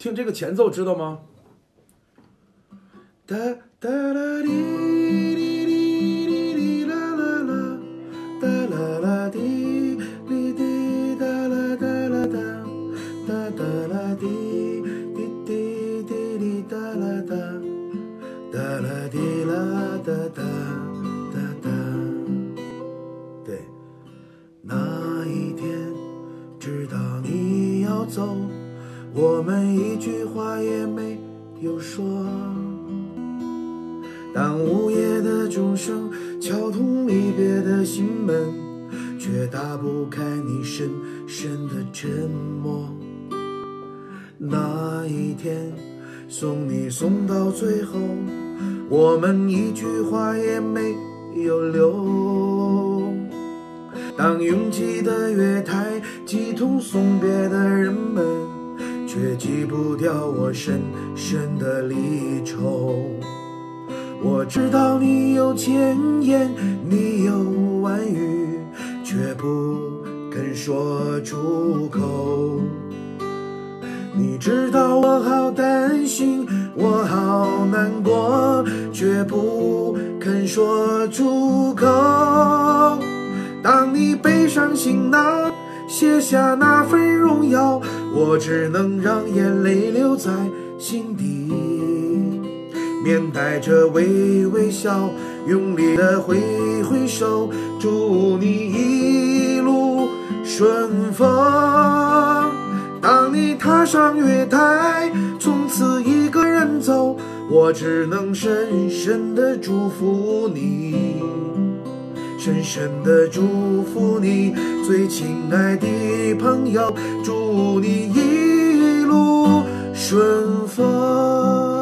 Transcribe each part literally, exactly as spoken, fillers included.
听这个前奏知道吗？哒哒啦滴哩哩哩啦啦啦，哒啦啦滴哩滴哒啦哒啦哒，哒哒啦滴滴滴滴哩哒啦哒，哒啦滴啦哒哒哒哒。对，那一天知道你要走，我们一句话也没有说。当午夜的钟声敲痛离别的心门，却打不开你深深的沉默。那一天送你送到最后，我们一句话也没有留。当拥挤的月台挤痛送别的人们，却挤不掉我深深的离愁。我知道你有千言，你有万语，却不肯说出口。你知道我好担心，我好难过，却不肯说出口。当你背上行囊，卸下那份荣耀，我只能让眼泪留在心底，面带着微微笑，用力的挥挥手，祝你一路顺风。当你踏上月台，从此一个人走，我只能深深的祝福你，深深的祝福你，最亲爱的朋友，祝你一路顺风。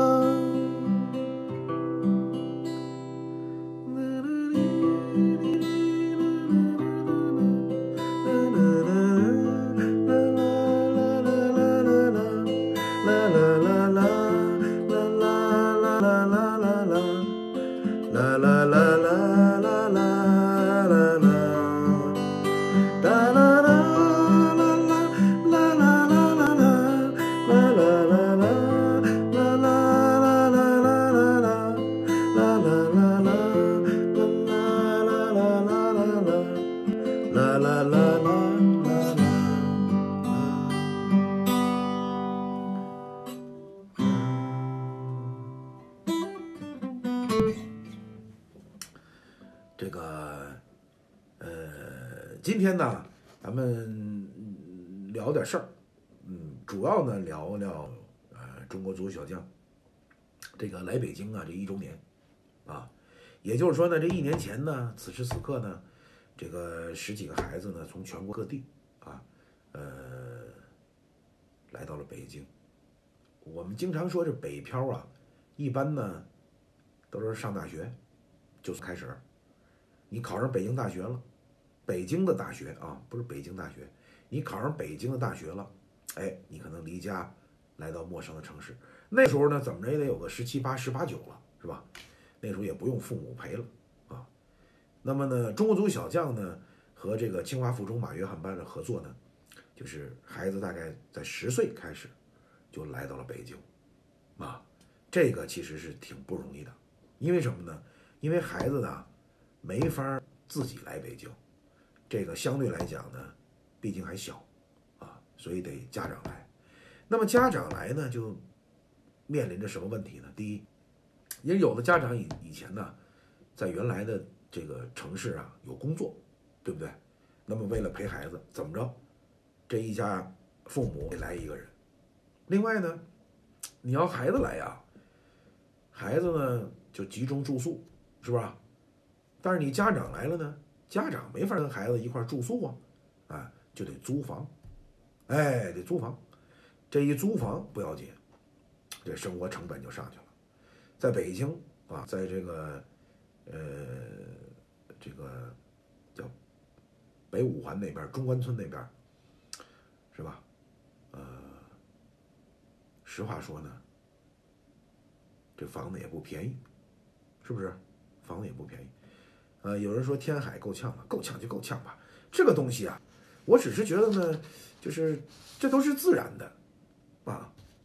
这个，呃，今天呢，咱们聊点事儿，嗯，主要呢聊聊呃中国足球小将这个来北京啊这一周年，啊，也就是说呢，这一年前呢，此时此刻呢，这个十几个孩子呢，从全国各地啊，呃，来到了北京。我们经常说这北漂啊，一般呢都是上大学就开始。你考上北京大学了，北京的大学啊，不是北京大学，你考上北京的大学了，哎，你可能离家来到陌生的城市。那时候呢，怎么着也得有个十七八、十八九了，是吧？那时候也不用父母陪了啊。那么呢，中国足球小将呢和这个清华附中马约翰班的合作呢，就是孩子大概在十岁开始就来到了北京，啊，这个其实是挺不容易的，因为什么呢？因为孩子呢。没法自己来北京，这个相对来讲呢，毕竟还小啊，所以得家长来。那么家长来呢，就面临着什么问题呢？第一，因为有的家长以以前呢，在原来的这个城市啊有工作，对不对？那么为了陪孩子，怎么着，这一家父母得来一个人。另外呢，你要孩子来呀，孩子呢就集中住宿，是吧？但是你家长来了呢，家长没法跟孩子一块住宿啊，啊，就得租房，哎，得租房。这一租房不要紧，这生活成本就上去了。在北京啊，在这个呃这个叫北五环那边，中关村那边，是吧？呃，实话说呢，这房子也不便宜，是不是？房子也不便宜。呃，有人说天海够呛了，够呛就够呛吧。这个东西啊，我只是觉得呢，就是这都是自然的，啊，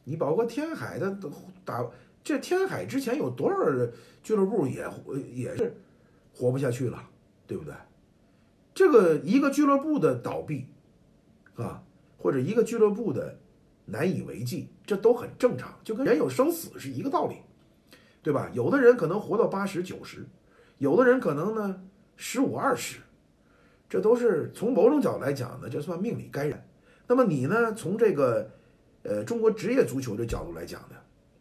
你包括天海的打，这天海之前有多少俱乐部也也是活不下去了，对不对？这个一个俱乐部的倒闭啊，或者一个俱乐部的难以为继，这都很正常，就跟人有生死是一个道理，对吧？有的人可能活到八十九十，有的人可能呢十五二十，这都是从某种角度来讲呢，这算命里该然。那么你呢，从这个呃中国职业足球的角度来讲呢，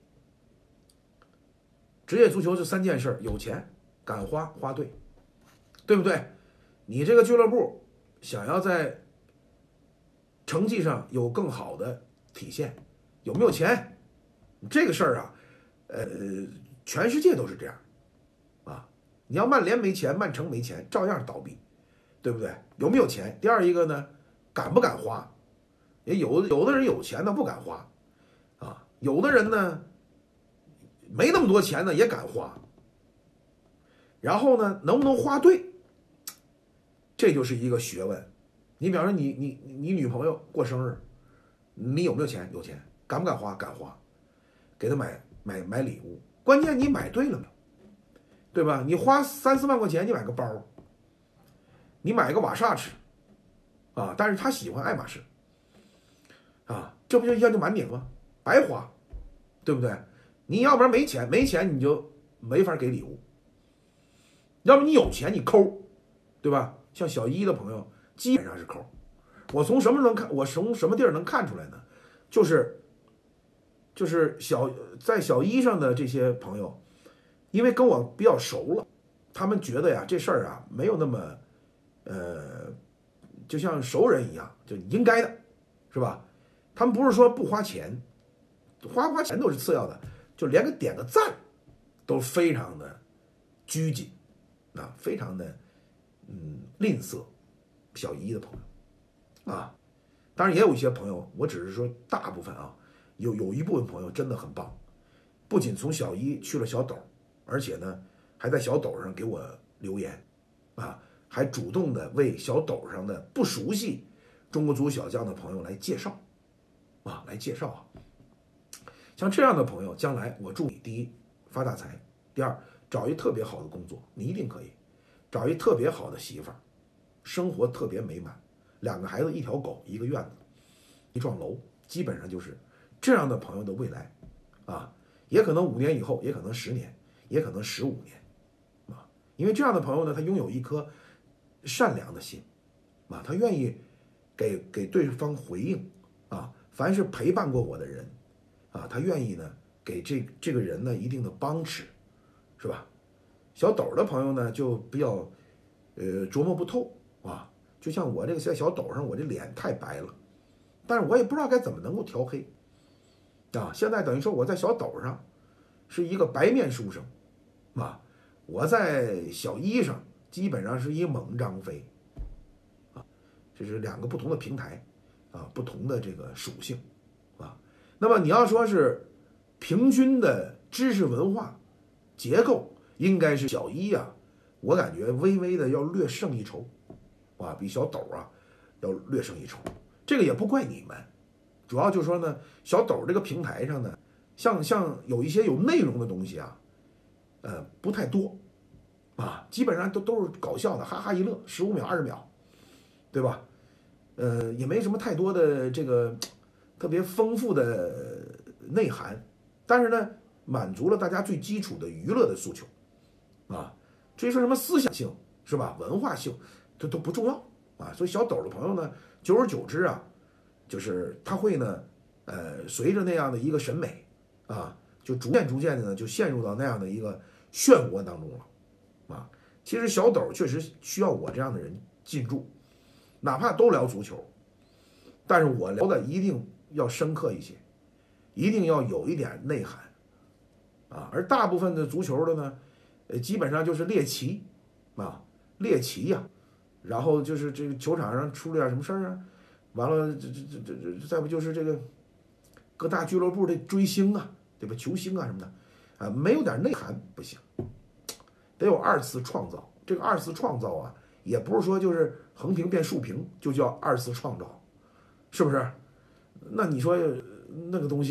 职业足球是三件事：有钱、敢花、花对，对不对？你这个俱乐部想要在成绩上有更好的体现，有没有钱？这个事儿啊，呃，全世界都是这样啊。你要曼联没钱，曼城没钱，照样倒闭，对不对？有没有钱？第二一个呢，敢不敢花？也有有的人有钱呢不敢花啊，有的人呢没那么多钱呢也敢花，然后呢能不能花对，这就是一个学问。你比方说你你你女朋友过生日，你有没有钱？有钱，敢不敢花？敢花，给她买买买礼物，关键你买对了吗？对吧？你花三四万块钱你买个包，你买个瓦萨奇啊，但是他喜欢爱马仕啊，这不就一下就满顶吗？白花，对不对？你要不然没钱，没钱你就没法给礼物，要不你有钱你抠，对吧？像小一的朋友基本上是抠。我从什么能看？我从什么地儿能看出来呢？就是就是小在小一上的这些朋友，因为跟我比较熟了，他们觉得呀这事儿啊没有那么呃，就像熟人一样，就应该的，是吧？他们不是说不花钱，花不花钱都是次要的，就连个点个赞都非常的拘谨啊，非常的嗯吝啬。小一的朋友啊，当然也有一些朋友，我只是说大部分啊，有有一部分朋友真的很棒，不仅从小一去了小斗，而且呢还在小斗上给我留言啊，还主动的为小斗上的不熟悉中国足小将的朋友来介绍啊，来介绍啊。像这样的朋友，将来我祝你第一发大财，第二找一特别好的工作，你一定可以找一特别好的媳妇儿，生活特别美满，两个孩子，一条狗，一个院子，一幢楼，基本上就是这样的朋友的未来啊，也可能五年以后，也可能十年，也可能十五年啊，因为这样的朋友呢，他拥有一颗善良的心啊，他愿意给给对方回应啊，凡是陪伴过我的人啊，他愿意呢给这这个人呢一定的帮持，是吧？小斗的朋友呢就比较呃琢磨不透啊，就像我这个在小斗上，我这脸太白了，但是我也不知道该怎么能够调黑啊。现在等于说我在小斗上是一个白面书生啊，我在小一上基本上是一猛张飞啊，这是两个不同的平台啊，不同的这个属性啊。那么你要说是平均的知识文化结构，应该是小一啊，我感觉微微的要略胜一筹啊，比小斗啊要略胜一筹。这个也不怪你们，主要就是说呢，小斗这个平台上呢，像像有一些有内容的东西啊，呃，不太多啊，基本上都都是搞笑的，哈哈一乐，十五秒、二十秒，对吧？呃，也没什么太多的这个特别丰富的内涵，但是呢，满足了大家最基础的娱乐的诉求啊。至于说什么思想性是吧，文化性，这都不重要啊。所以小斗的朋友呢，久而久之啊，就是他会呢，呃，随着那样的一个审美啊，就逐渐逐渐的呢，就陷入到那样的一个漩涡当中了啊。其实小斗确实需要我这样的人进驻，哪怕都聊足球，但是我聊的一定要深刻一些，一定要有一点内涵啊。而大部分的足球的呢，呃，基本上就是猎奇啊，猎奇呀、啊，然后就是这个球场上出了点什么事儿啊，完了这这这这这再不就是这个各大俱乐部的追星啊，对吧？球星啊什么的啊，没有点内涵不行，得有二次创造。这个二次创造啊，也不是说就是横屏变竖屏就叫二次创造，是不是？那你说那个东西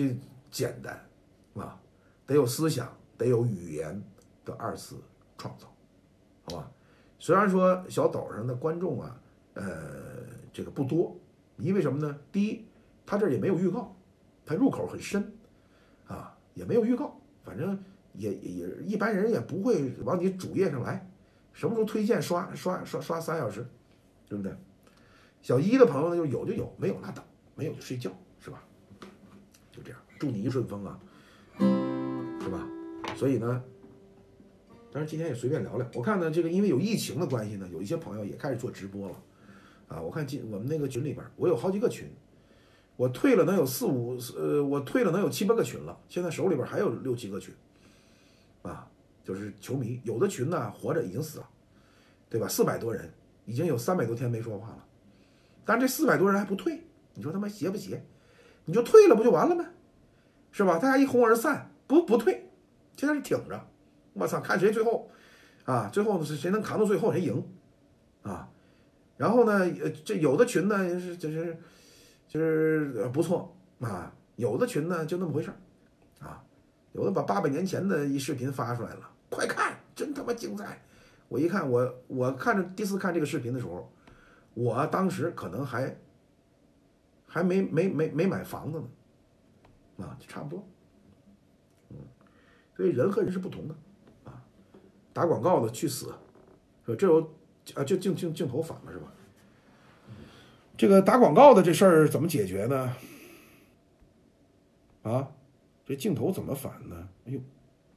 简单啊，得有思想，得有语言的二次创造，好吧？虽然说小岛上的观众啊，呃，这个不多，因为什么呢？第一，他这也没有预告，他入口很深啊，也没有预告，反正也也一般人也不会往你主页上来，什么时候推荐刷刷刷刷三小时，对不对？小一的朋友呢，就有就有，没有拉倒，没有就睡觉，是吧？就这样，祝你一顺风啊，是吧？所以呢，当然今天也随便聊聊。我看呢，这个因为有疫情的关系呢，有一些朋友也开始做直播了，啊，我看今我们那个群里边，我有好几个群，我退了能有四五呃，我退了能有七八个群了，现在手里边还有六七个群，啊，就是球迷，有的群呢活着已经死了，对吧？四百多人，已经有三百多天没说话了，但这四百多人还不退，你说他妈邪不邪？你就退了不就完了吗？是吧？大家一哄而散，不不退，现在是挺着。我操，看谁最后啊，最后是谁能扛到最后谁赢啊。然后呢，呃，这有的群呢是就是就是不错啊，有的群呢就那么回事啊，有的把八百年前的一视频发出来了，快看，真他妈精彩！我一看，我我看着第四看这个视频的时候，我当时可能还还没没没没买房子呢，啊，就差不多，嗯，所以人和人是不同的，啊，打广告的去死，说这有啊，就镜镜镜头反了是吧？这个打广告的这事儿怎么解决呢？啊，这镜头怎么反呢？哎呦，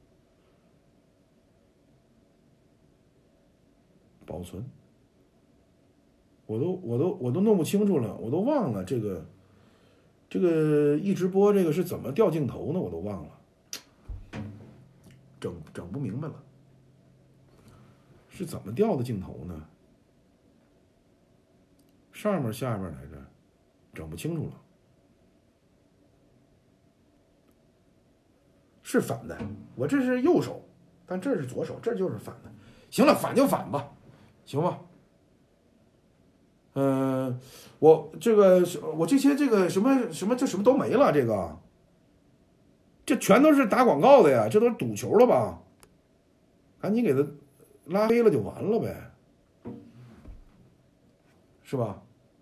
保存，我都我都我都弄不清楚了，我都忘了这个。这个一直播这个是怎么调镜头呢？我都忘了，整整不明白了，是怎么调的镜头呢？上面下面来着，整不清楚了。是反的，我这是右手，但这是左手，这就是反的。行了，反就反吧，行吧。嗯、呃，我这个我这些这个什么什么这什么都没了，这个这全都是打广告的呀，这都是赌球了吧？赶紧给他拉黑了就完了呗，是吧？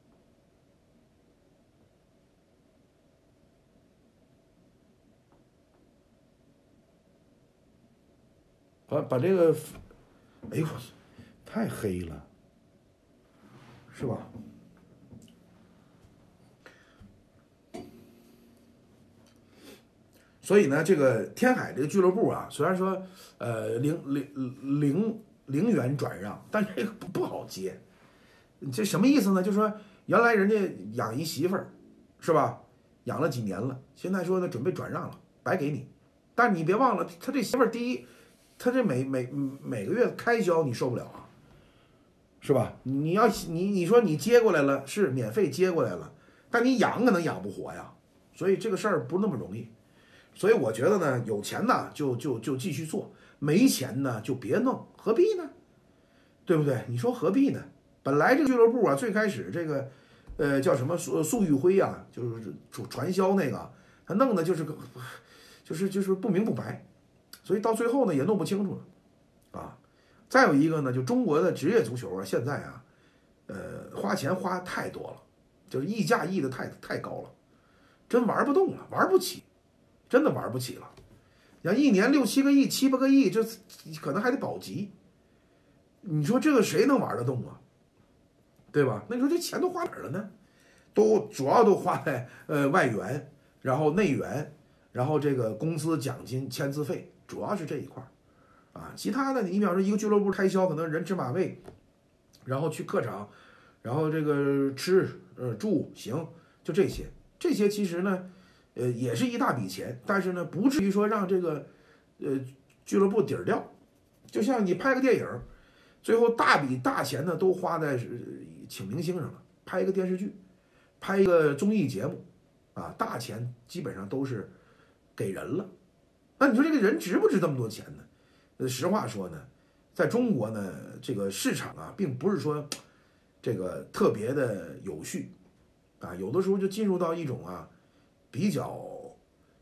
把把这个，哎呦，太黑了，是吧？所以呢，这个天海这个俱乐部啊，虽然说呃零零零零元转让，但是这个不不好接。这什么意思呢？就是说原来人家养一媳妇儿，是吧？养了几年了，现在说呢准备转让了，白给你。但是你别忘了，他这媳妇儿第一，他这每每每个月开销你受不了啊，是吧？你要你你说你接过来了，是免费接过来了，但你养可能养不活呀。所以这个事儿不那么容易。所以我觉得呢，有钱呢就就就继续做，没钱呢就别弄，何必呢？对不对？你说何必呢？本来这个俱乐部啊，最开始这个，呃，叫什么粟粟裕辉啊，就是传销那个，他弄的就是个，就是就是不明不白，所以到最后呢也弄不清楚了，啊。再有一个呢，就中国的职业足球啊，现在啊，呃，花钱花太多了，就是溢价溢的太太高了，真玩不动了，玩不起。真的玩不起了，像一年六七个亿、七八个亿，这可能还得保级。你说这个谁能玩得动啊？对吧？那你说这钱都花哪儿了呢？都主要都花在呃外援，然后内援，然后这个工资、奖金、签字费，主要是这一块啊。其他的，你比方说一个俱乐部开销，可能人吃马喂，然后去客场，然后这个吃呃住行，就这些。这些其实呢。呃，也是一大笔钱，但是呢，不至于说让这个，呃，俱乐部底儿掉。就像你拍个电影，最后大笔大钱呢都花在请明星上了，拍一个电视剧，拍一个综艺节目，啊，大钱基本上都是给人了。那你说这个人值不值这么多钱呢？呃，实话说呢，在中国呢，这个市场啊，并不是说这个特别的有序，啊，有的时候就进入到一种啊。比较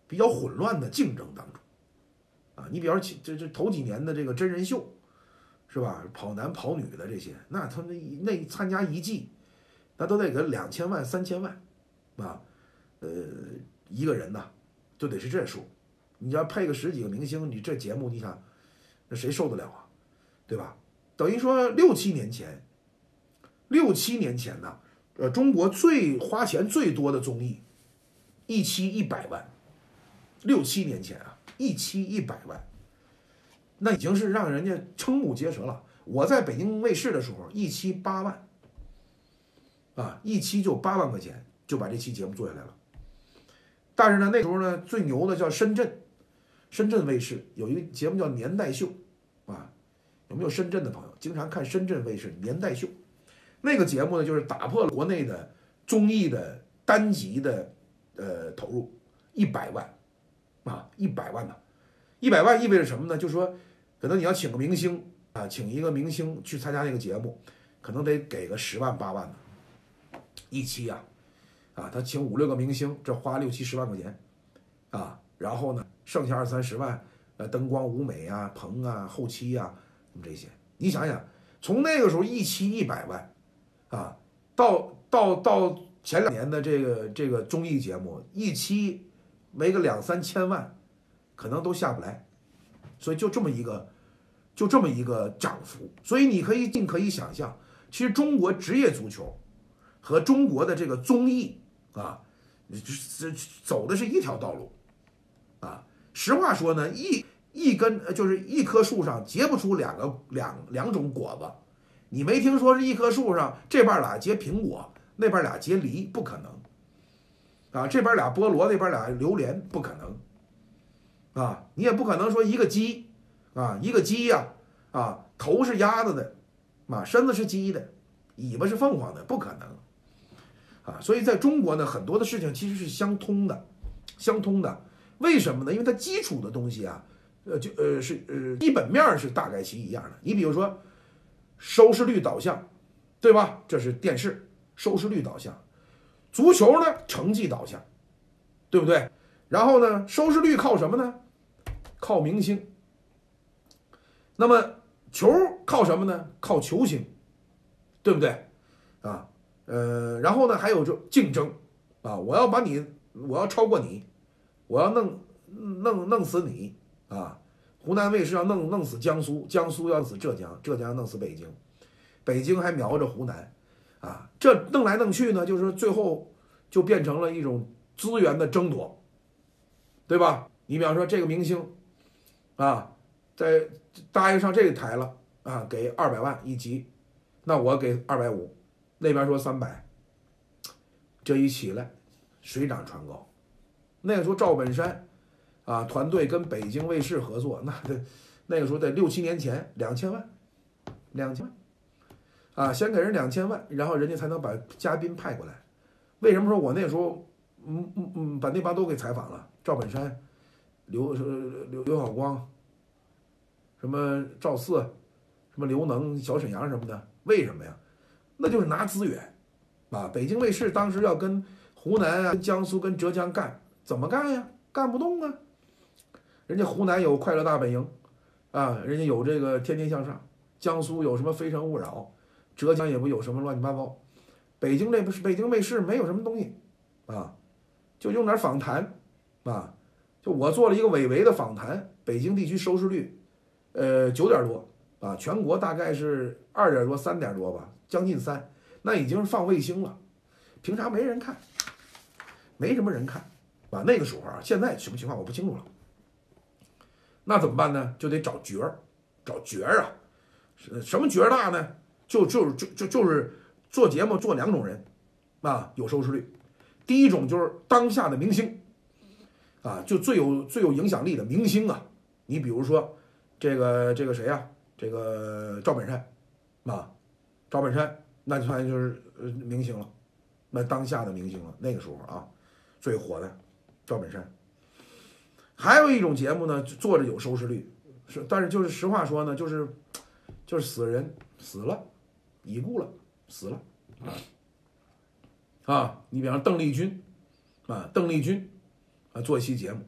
比较混乱的竞争当中啊。你比方说这这头几年的这个真人秀，是吧？跑男跑女的这些，那他那那参加一季，那都得个两千万、三千万啊，呃，一个人呐，就得是这数。你要配个十几个明星，你这节目你想，那谁受得了啊？对吧？等于说六七年前，六七年前呢，呃，中国最花钱最多的综艺，一期一百万。六七年前啊，一期一百万，那已经是让人家瞠目结舌了。我在北京卫视的时候，一期八万，啊，一期就八万块钱就把这期节目做下来了。但是呢，那时候呢，最牛的叫深圳，深圳卫视有一个节目叫《年代秀》，啊，有没有深圳的朋友经常看深圳卫视《年代秀》？那个节目呢，就是打破了国内的综艺的单集的呃投入，一百万。啊，一百万呢，一百万意味着什么呢？就是说，可能你要请个明星啊，请一个明星去参加那个节目，可能得给个十万八万的一期啊，啊，他请五六个明星，这花六七十万块钱啊，然后呢，剩下二三十万，呃，灯光、舞美啊、棚啊、后期啊，什么这些，你想想，从那个时候一期一百万啊，到到到前两年的这个这个综艺节目一期。没个两三千万，可能都下不来，所以就这么一个，就这么一个涨幅。所以你可以尽可以想象，其实中国职业足球和中国的这个综艺啊，这走的是一条道路啊。实话说呢，一一根就是一棵树上结不出两个两两种果子，你没听说是一棵树上这边俩结苹果，那边俩结梨，不可能。啊，这边俩菠萝，那边俩榴莲，不可能，啊，你也不可能说一个鸡，啊，一个鸡呀，啊，啊，头是鸭子的，啊，身子是鸡的，尾巴是凤凰的，不可能，啊，所以在中国呢，很多的事情其实是相通的，相通的，为什么呢？因为它基础的东西啊，呃，就呃是呃基本面是大概其一样的。你比如说，收视率导向，对吧？这是电视收视率导向。足球呢，成绩导向，对不对？然后呢，收视率靠什么呢？靠明星。那么球靠什么呢？靠球星，对不对？啊，呃，然后呢，还有就竞争啊，我要把你，我要超过你，我要弄弄弄死你啊！湖南卫视要弄弄死江苏，江苏要弄死浙江，浙江要弄死北京，北京还瞄着湖南。啊，这弄来弄去呢，就是最后就变成了一种资源的争夺，对吧？你比方说这个明星，啊，在答应上这个台了啊，给二百万一集，那我给二百五，那边说三百，这一起来水涨船高。那个时候赵本山啊团队跟北京卫视合作，那得那个时候得六七年前两千万，两千万。啊，先给人两千万，然后人家才能把嘉宾派过来。为什么说我那时候，嗯嗯嗯，把那帮都给采访了？赵本山、刘刘刘晓光，什么赵四，什么刘能、小沈阳什么的。为什么呀？那就是拿资源，啊，北京卫视当时要跟湖南啊、江苏、跟浙江干，怎么干呀？干不动啊。人家湖南有《快乐大本营》，啊，人家有这个《天天向上》，江苏有什么《非诚勿扰》。浙江也不有什么乱七八糟，北京这不是北京卫视没有什么东西，啊，就用点访谈，啊，就我做了一个韦唯的访谈，北京地区收视率，呃九点多啊，全国大概是二点多三点多吧，将近三，那已经是放卫星了，平常没人看，没什么人看，啊，那个时候啊，现在什么情况我不清楚了，那怎么办呢？就得找角儿，找角儿啊，什么角儿大呢？就就就就就是做节目做两种人，啊，有收视率。第一种就是当下的明星，啊，就最有最有影响力的明星啊。你比如说这个这个谁啊，这个赵本山，啊，赵本山那就算就是明星了，那当下的明星了。那个时候啊，最火的赵本山。还有一种节目呢，做着有收视率，是但是就是实话说呢，就是就是死人死了。已故了，死了，啊！你比方邓丽君，啊，邓丽君，啊，做一期节目，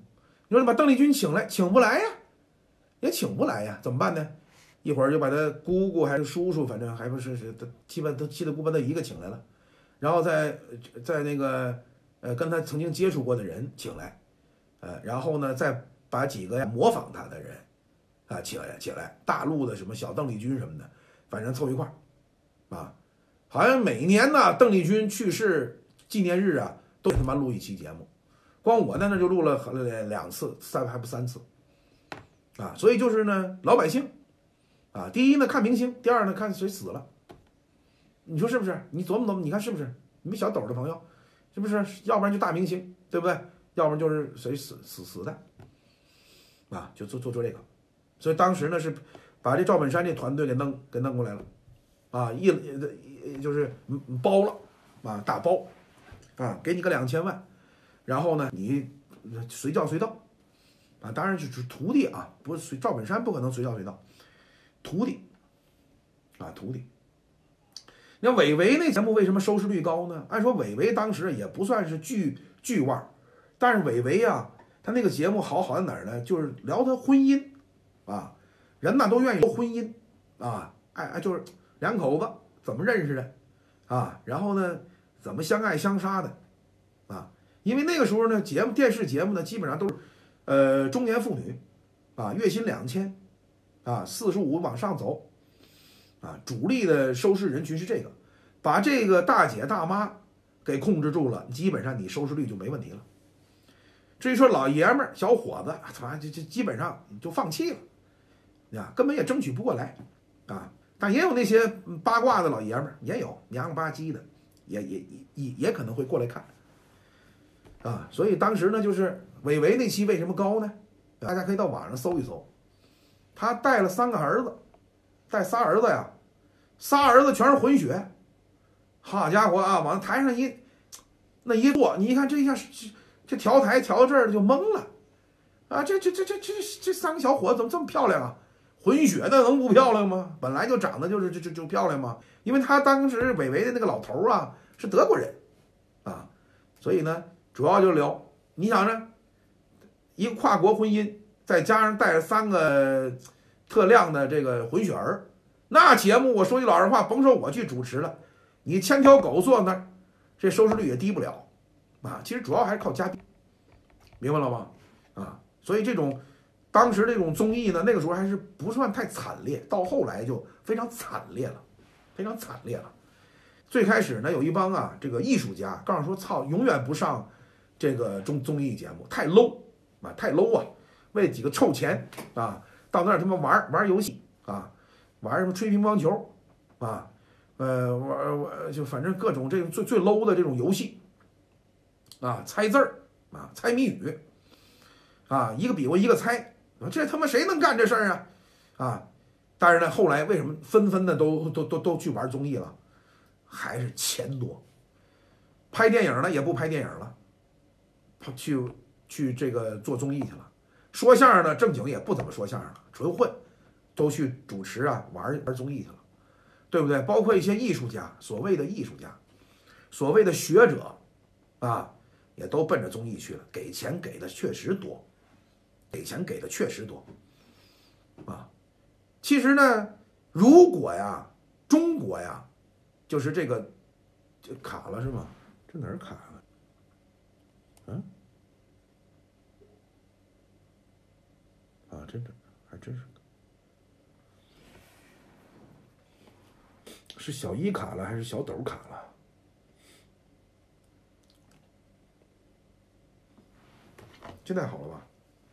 你说把邓丽君请来，请不来呀，也请不来呀，怎么办呢？一会儿就把他姑姑还是叔叔，反正还不是是基本都七大姑八大姨给请来了，然后再在那个呃跟他曾经接触过的人请来，呃，然后呢再把几个呀模仿他的人啊请来请来，大陆的什么小邓丽君什么的，反正凑一块儿啊，好像每年呢邓丽君去世纪念日啊都他妈录一期节目，光我在那就录了两次，三还不三次啊，所以就是呢老百姓。啊，第一呢看明星，第二呢看谁死了，你说是不是？你琢磨琢磨，你看是不是？你们小斗的朋友，是不是？要不然就大明星，对不对？要不然就是谁死死死的，啊，就做做做这个。所以当时呢是把这赵本山这团队给弄给弄过来了，啊，一就是包了，啊，大包，啊，给你个两千万，然后呢你随叫随到，啊，当然就是徒弟啊，不是随赵本山不可能随叫随到。徒弟，啊，徒弟。那韦唯那节目为什么收视率高呢？按说韦唯当时也不算是剧剧腕，但是韦唯啊，他那个节目好好在哪儿呢？就是聊他婚姻，啊，人呐都愿意聊婚姻，啊，哎哎，就是两口子怎么认识的，啊，然后呢怎么相爱相杀的，啊，因为那个时候呢，节目电视节目呢基本上都是，呃，中年妇女，啊，月薪两千。啊，四十五往上走，啊，主力的收视人群是这个，把这个大姐大妈给控制住了，基本上你收视率就没问题了。至于说老爷们儿、小伙子，反正就基本上就放弃了，呀，根本也争取不过来，啊，但也有那些八卦的老爷们儿，也有娘吧唧的，也也也也可能会过来看，啊，所以当时呢，就是韦唯那期为什么高呢？大家可以到网上搜一搜。他带了三个儿子，带仨儿子呀，仨儿子全是混血，好家伙啊，往台上一那一坐，你一看这一下这这调台调到这儿就懵了，啊，这这这这这这三个小伙子怎么这么漂亮啊？混血的能不漂亮吗？本来就长得就是就就就漂亮嘛，因为他当时韦唯的那个老头啊是德国人，啊，所以呢主要就聊，你想着一个跨国婚姻。再加上带着三个特亮的这个混血儿，那节目我说句老实话，甭说我去主持了，你千条狗坐那儿，这收视率也低不了啊。其实主要还是靠嘉宾，明白了吗？啊，所以这种当时这种综艺呢，那个时候还是不算太惨烈，到后来就非常惨烈了，非常惨烈了。最开始呢，有一帮啊这个艺术家告诉说，操，永远不上这个综综艺节目，太 low 啊，太 low 啊。为几个臭钱啊，到那儿他妈玩玩游戏啊，玩什么吹乒乓球啊，呃，玩玩就反正各种这种最最 low 的这种游戏啊，猜字儿啊，猜谜语啊，一个比划一个猜，这他妈谁能干这事儿啊？啊，但是呢，后来为什么纷纷的都都都都去玩综艺了？还是钱多，拍电影呢也不拍电影了，去去这个做综艺去了。说相声呢，正经也不怎么说相声了，纯混，都去主持啊，玩玩综艺去了，对不对？包括一些艺术家，所谓的艺术家，所谓的学者，啊，也都奔着综艺去了，给钱给的确实多，给钱给的确实多，啊，其实呢，如果呀，中国呀，就是这个，这卡了是吗？这哪儿卡了？嗯？啊，真的，还真是，是小一卡了还是小斗卡了？现在好了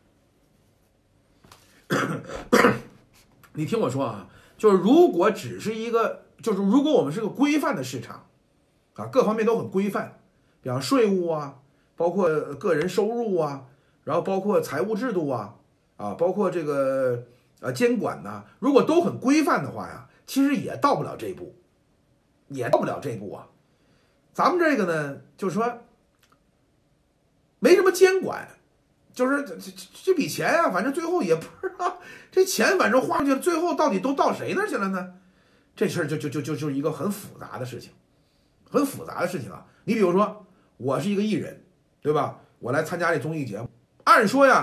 吧？你听我说啊，就是如果只是一个，就是如果我们是个规范的市场，啊，各方面都很规范，比方税务啊，包括个人收入啊，然后包括财务制度啊。啊，包括这个呃监管呐、啊，如果都很规范的话呀，其实也到不了这一步，也到不了这一步啊。咱们这个呢，就是说没什么监管，就是这这这笔钱啊，反正最后也不知道这钱反正花出去了，最后到底都到谁那去了呢？这事儿就就就就就是一个很复杂的事情，很复杂的事情啊。你比如说，我是一个艺人，对吧？我来参加这综艺节目，按说呀。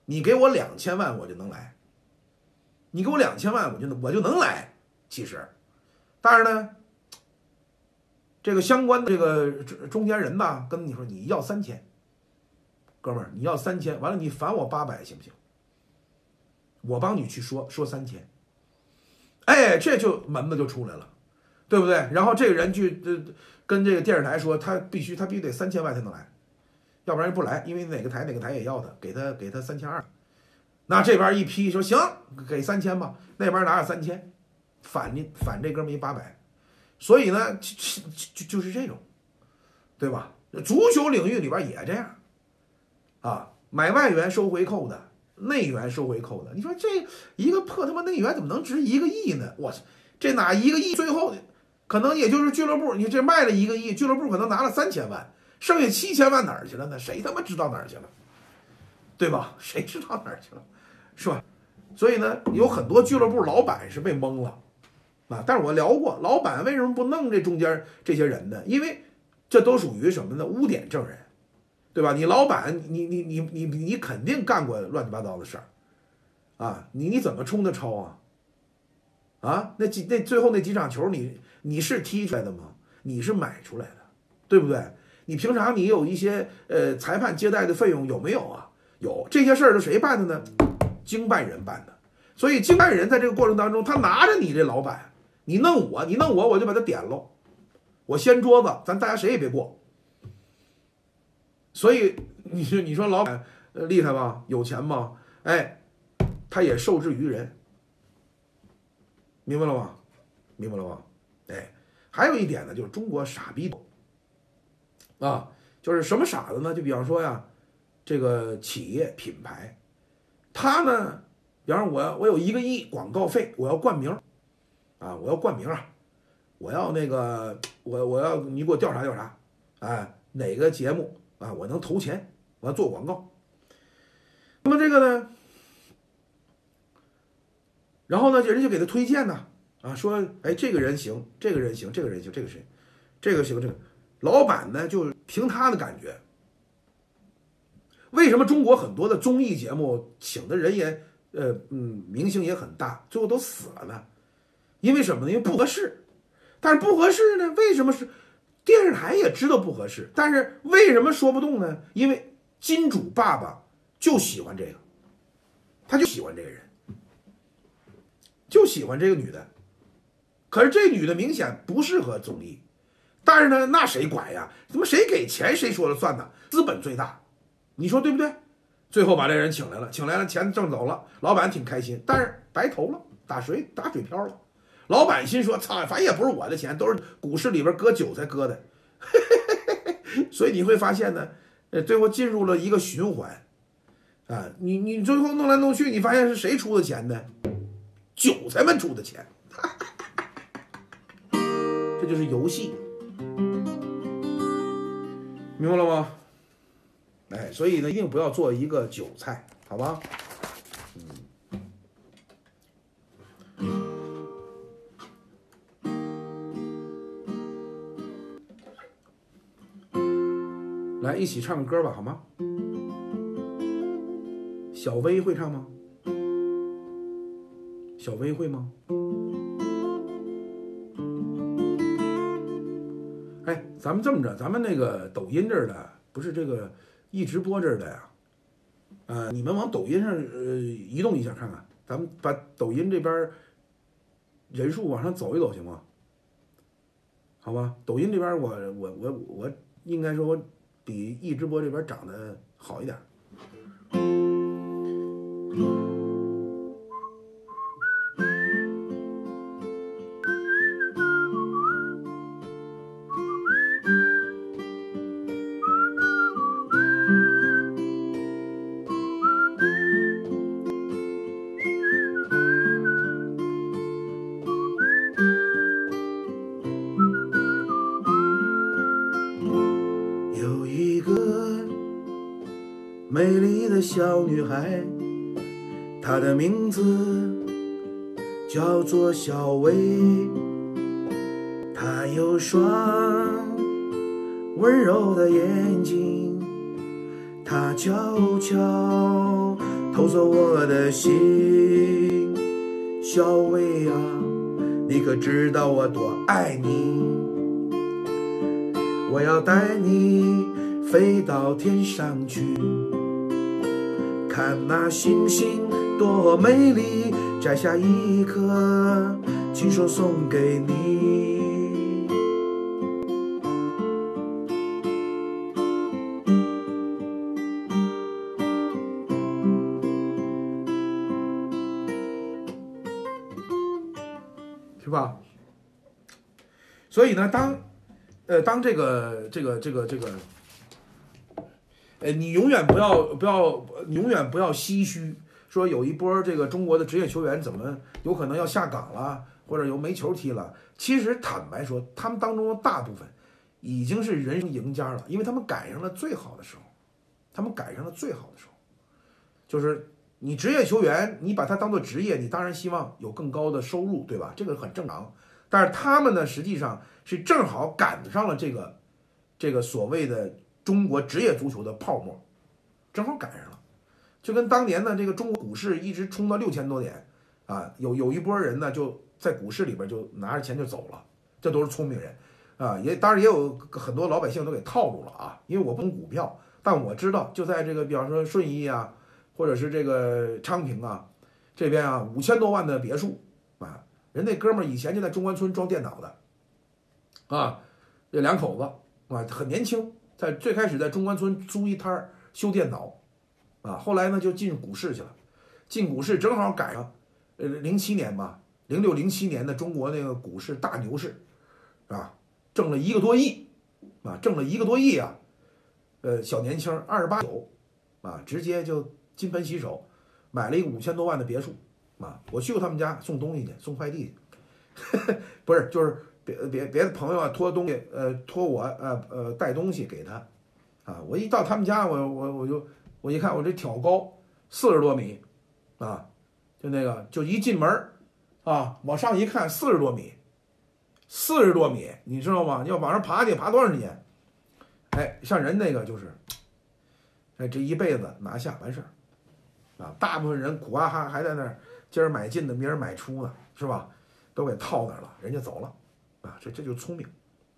你给我两千万我就能来，你给我两千万我就能我就能来。其实，但是呢，这个相关的这个中间人吧，跟你说你要三千，哥们儿你要三千，完了你返我八百行不行？我帮你去说说三千，哎，这就门子就出来了，对不对？然后这个人去呃跟这个电视台说，他必须他必须得三千万才能来，要不然不来，因为哪个台哪个台也要他，给他给他三千二。那这边一批说行，给三千吧，那边拿着三千，返你返这哥们一八百，所以呢，就就就是这种，对吧？足球领域里边也这样，啊，买外援收回扣的，内援收回扣的，你说这一个破他妈内援怎么能值一个亿呢？我操，这哪一个亿最后可能也就是俱乐部，你这卖了一个亿，俱乐部可能拿了三千万，剩下七千万哪儿去了呢？谁他妈知道哪儿去了，对吧？谁知道哪儿去了？是吧？所以呢，有很多俱乐部老板是被蒙了啊。但是我聊过，老板为什么不弄这中间这些人呢？因为这都属于什么呢？污点证人，对吧？你老板，你你你你你肯定干过乱七八糟的事儿啊！你你怎么冲的超啊？啊，那几那最后那几场球你，你你是踢出来的吗？你是买出来的，对不对？你平常你有一些呃裁判接待的费用有没有啊？有，这些事儿是谁办的呢？经办人办的。所以经办人在这个过程当中，他拿着你这老板，你弄我，你弄我，我就把他点喽，我掀桌子，咱大家谁也别过。所以你说你说老板呃厉害吧？有钱吗？哎，他也受制于人，明白了吗？明白了吗？哎，还有一点呢，就是中国傻逼多啊，就是什么傻子呢？就比方说呀，这个企业品牌，他呢，比方说我我有一个亿广告费，我要冠名啊，我要冠名啊，我要那个我我要你给我调查调查，哎，哪个节目啊我能投钱，我要做广告。那么这个呢，然后呢，人就给他推荐呢，啊，说哎这个人行，这个人行，这个人行，这个谁，这个行，这个老板呢就凭他的感觉。为什么中国很多的综艺节目请的人也呃嗯明星也很大，最后都死了呢？因为什么呢？因为不合适。但是不合适呢？为什么是电视台也知道不合适？但是为什么说不动呢？因为金主爸爸就喜欢这个，他就喜欢这个人，就喜欢这个女的。可是这女的明显不适合综艺，但是呢，那谁管呀？他妈谁给钱谁说了算呢？资本最大。你说对不对？最后把这人请来了，请来了，钱挣走了，老板挺开心，但是白投了，打水打水漂了。老板心说：“操，反正也不是我的钱，都是股市里边割韭菜割的。”所以你会发现呢，呃，最后进入了一个循环啊。你你最后弄来弄去，你发现是谁出的钱呢？韭菜们出的钱。这就是游戏，明白了吗？哎，所以呢，一定不要做一个韭菜，好吧？嗯，来，一起唱个歌吧，好吗？小薇会唱吗？小薇会吗？哎，咱们这么着，咱们那个抖音这儿的，不是这个一直播这儿的呀，呃，你们往抖音上呃移动一下看看，咱们把抖音这边人数往上走一走，行吗？好吧，抖音这边我我我我应该说我比一直播这边长得好一点。美丽的小女孩，她的名字叫做小薇，她有双温柔的眼睛，她悄悄偷走我的心。小薇啊，你可知道我多爱你？我要带你飞到天上去，看那星星多美丽，摘下一颗，亲手送给你。是吧？所以呢，当呃当这个这个这个这个，呃，你永远不要不要永远不要唏嘘，说有一波这个中国的职业球员怎么有可能要下岗了，或者有没球踢了。其实坦白说，他们当中的大部分已经是人生赢家了，因为他们赶上了最好的时候，他们赶上了最好的时候，就是你职业球员，你把它当做职业，你当然希望有更高的收入，对吧？这个很正常。但是他们呢，实际上是正好赶上了这个这个所谓的中国职业足球的泡沫，正好赶上了。就跟当年呢，这个中国股市一直冲到六千多点啊，有有一波人呢就在股市里边就拿着钱就走了，这都是聪明人啊。也当然也有很多老百姓都给套路了啊，因为我不懂股票，但我知道就在这个比方说顺义啊，或者是这个昌平啊这边啊，五千多万的别墅啊，人那哥们儿以前就在中关村装电脑的啊，这两口子啊很年轻，在最开始在中关村租一摊儿修电脑啊，后来呢就进股市去了，进股市正好赶上呃零七年吧，零六零七年的中国那个股市大牛市啊，挣了一个多亿啊，挣了一个多亿啊，呃小年轻二十八九啊，直接就金盆洗手，买了一个五千多万的别墅啊！我去过他们家送东西去，送快递去，不是，就是别别别的朋友啊托东西，呃托我呃呃带东西给他，啊！我一到他们家，我我我就我一看我这挑高四十多米，啊，就那个就一进门啊，往上一看四十多米，四十多米，你知道吗？你要往上爬去，爬多长时间？哎，像人那个就是，哎，这一辈子拿下完事儿。啊，大部分人苦哈哈还在那儿，今儿买进的，明儿买出呢，是吧？都给套那儿了，人家走了，啊，这这就聪明，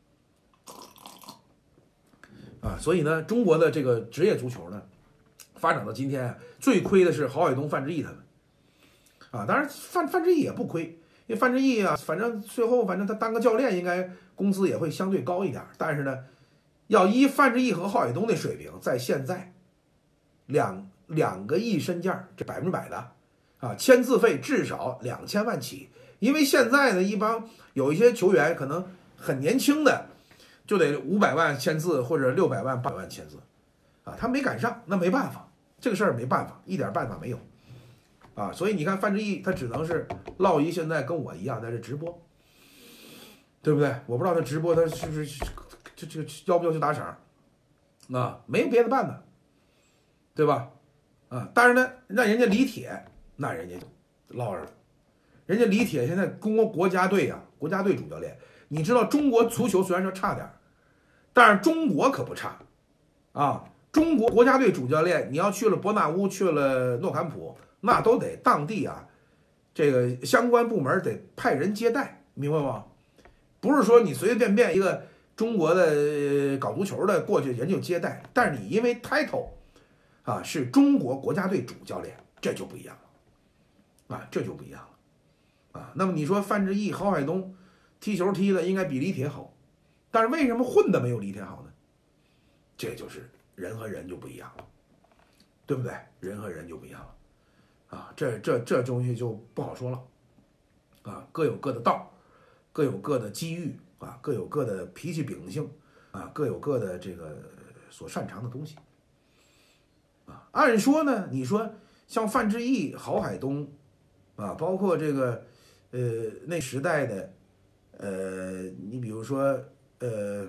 啊，所以呢，中国的这个职业足球呢，发展到今天啊，最亏的是郝海东、范志毅他们，啊，当然范范志毅也不亏，因为范志毅啊，反正最后反正他当个教练，应该工资也会相对高一点，但是呢，要依范志毅和郝海东的水平，在现在两。两个亿身价，这百分之百的，啊，签字费至少两千万起。因为现在呢，一帮有一些球员可能很年轻的，就得五百万签字或者六百万、八百万签字，啊，他没赶上，那没办法，这个事儿没办法，一点办法没有，啊，所以你看范志毅他只能是烙一现在跟我一样在这直播，对不对？我不知道他直播他是不是这这要不要去打赏，啊，没有别的办法，对吧？啊，当然呢，那人家李铁，那人家捞着了。人家李铁现在中国国家队啊，国家队主教练。你知道中国足球虽然说差点，但是中国可不差啊。中国国家队主教练，你要去了伯纳乌，去了诺坎普，那都得当地啊，这个相关部门得派人接待，明白吗？不是说你随随便便一个中国的搞足球的过去人就接待，但是你因为 title。啊，是中国国家队主教练，这就不一样了，啊，这就不一样了，啊，那么你说范志毅、郝海东踢球踢的应该比李铁好，但是为什么混的没有李铁好呢？这就是人和人就不一样了，对不对？人和人就不一样了，啊，这这这东西就不好说了，啊，各有各的道，各有各的机遇，啊，各有各的脾气秉性，啊，各有各的这个所擅长的东西。啊，按说呢，你说像范志毅、郝海东，啊，包括这个，呃，那时代的，呃，你比如说，呃，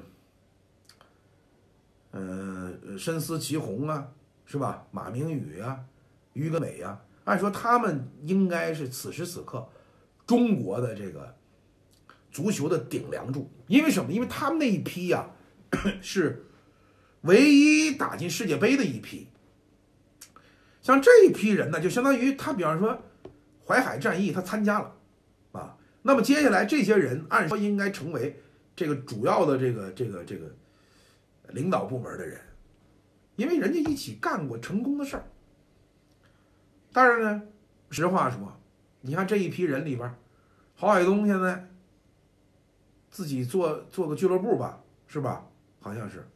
呃，申思齐红啊，是吧？马明宇啊，于根伟啊，按说他们应该是此时此刻中国的这个足球的顶梁柱，因为什么？因为他们那一批呀、啊，是唯一打进世界杯的一批。 像这一批人呢，就相当于他，比方说淮海战役他参加了啊，那么接下来这些人按说应该成为这个主要的这个这个这个领导部门的人，因为人家一起干过成功的事儿。当然呢，实话说，你看这一批人里边，郝海东现在自己做做个俱乐部吧，是吧？好像是。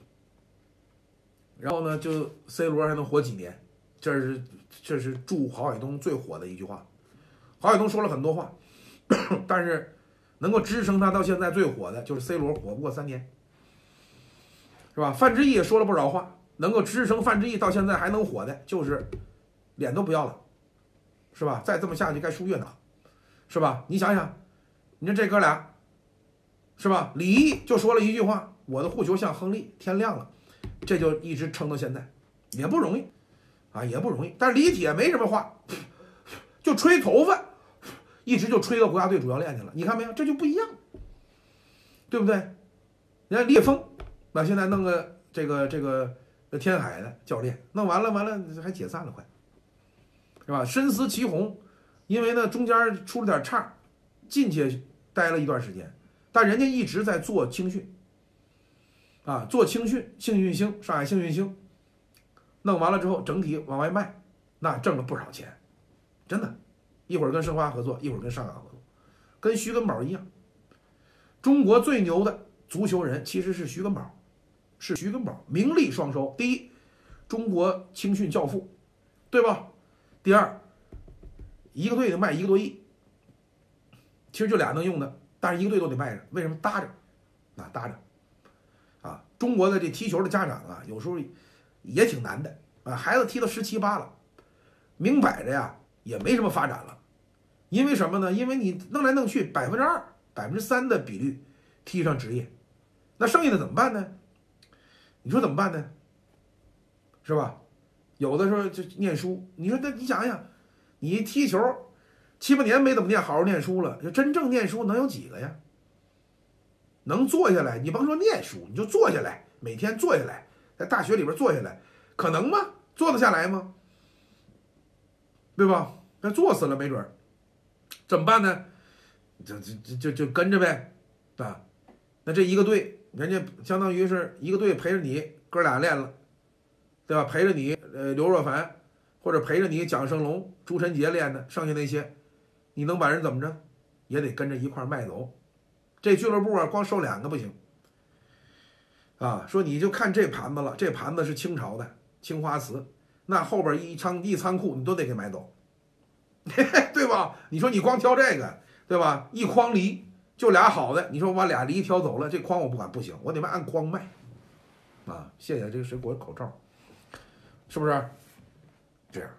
然后呢，就 C 罗还能活几年？这是这是祝郝海东最火的一句话。郝海东说了很多话，但是能够支撑他到现在最火的就是 C 罗火不过三年，是吧？范志毅也说了不少话，能够支撑范志毅到现在还能火的，就是脸都不要了，是吧？再这么下去该输越南，是吧？你想想，你看这哥俩，是吧？李毅就说了一句话：“我的护球像亨利，天亮了。”这就一直撑到现在，也不容易啊，也不容易。但是李铁没什么话，就吹头发，一直就吹到国家队主教练去了。你看没有？这就不一样，对不对？人家聂锋，那现在弄个这个这个天海的教练，弄完了完了还解散了，快，是吧？申思齐红，因为呢中间出了点岔，进去待了一段时间，但人家一直在做青训。啊，做青训，幸运星，上海幸运星，弄完了之后，整体往外卖，那挣了不少钱，真的。一会儿跟申花合作，一会儿跟上港合作，跟徐根宝一样。中国最牛的足球人其实是徐根宝，是徐根宝，名利双收。第一，中国青训教父，对吧？第二，一个队得卖一个多亿，其实就俩能用的，但是一个队都得卖着，为什么搭着？啊，搭着。啊，中国的这踢球的家长啊，有时候也挺难的啊。孩子踢到十七八了，明摆着呀，也没什么发展了。因为什么呢？因为你弄来弄去，百分之二、百分之三的比率踢上职业，那剩下的怎么办呢？你说怎么办呢？是吧？有的时候就念书，你说那你想想，你踢球七八年没怎么念好好念书了，就真正念书能有几个呀？能坐下来，你甭说念书，你就坐下来，每天坐下来，在大学里边坐下来，可能吗？坐得下来吗？对吧？那坐死了没准儿，怎么办呢？就就就就跟着呗，啊，那这一个队，人家相当于是一个队陪着你哥俩练了，对吧？陪着你呃刘若凡，或者陪着你蒋胜龙、朱晨杰练的，剩下那些，你能把人怎么着？也得跟着一块卖走。这俱乐部啊，光收两个不行，啊，说你就看这盘子了，这盘子是清朝的青花瓷，那后边一仓一仓库你都得给买走，对吧？你说你光挑这个，对吧？一筐梨就俩好的，你说我把俩梨挑走了，这筐我不管，不行，我得卖按筐卖，啊，谢谢这个水果口罩，是不是？这样，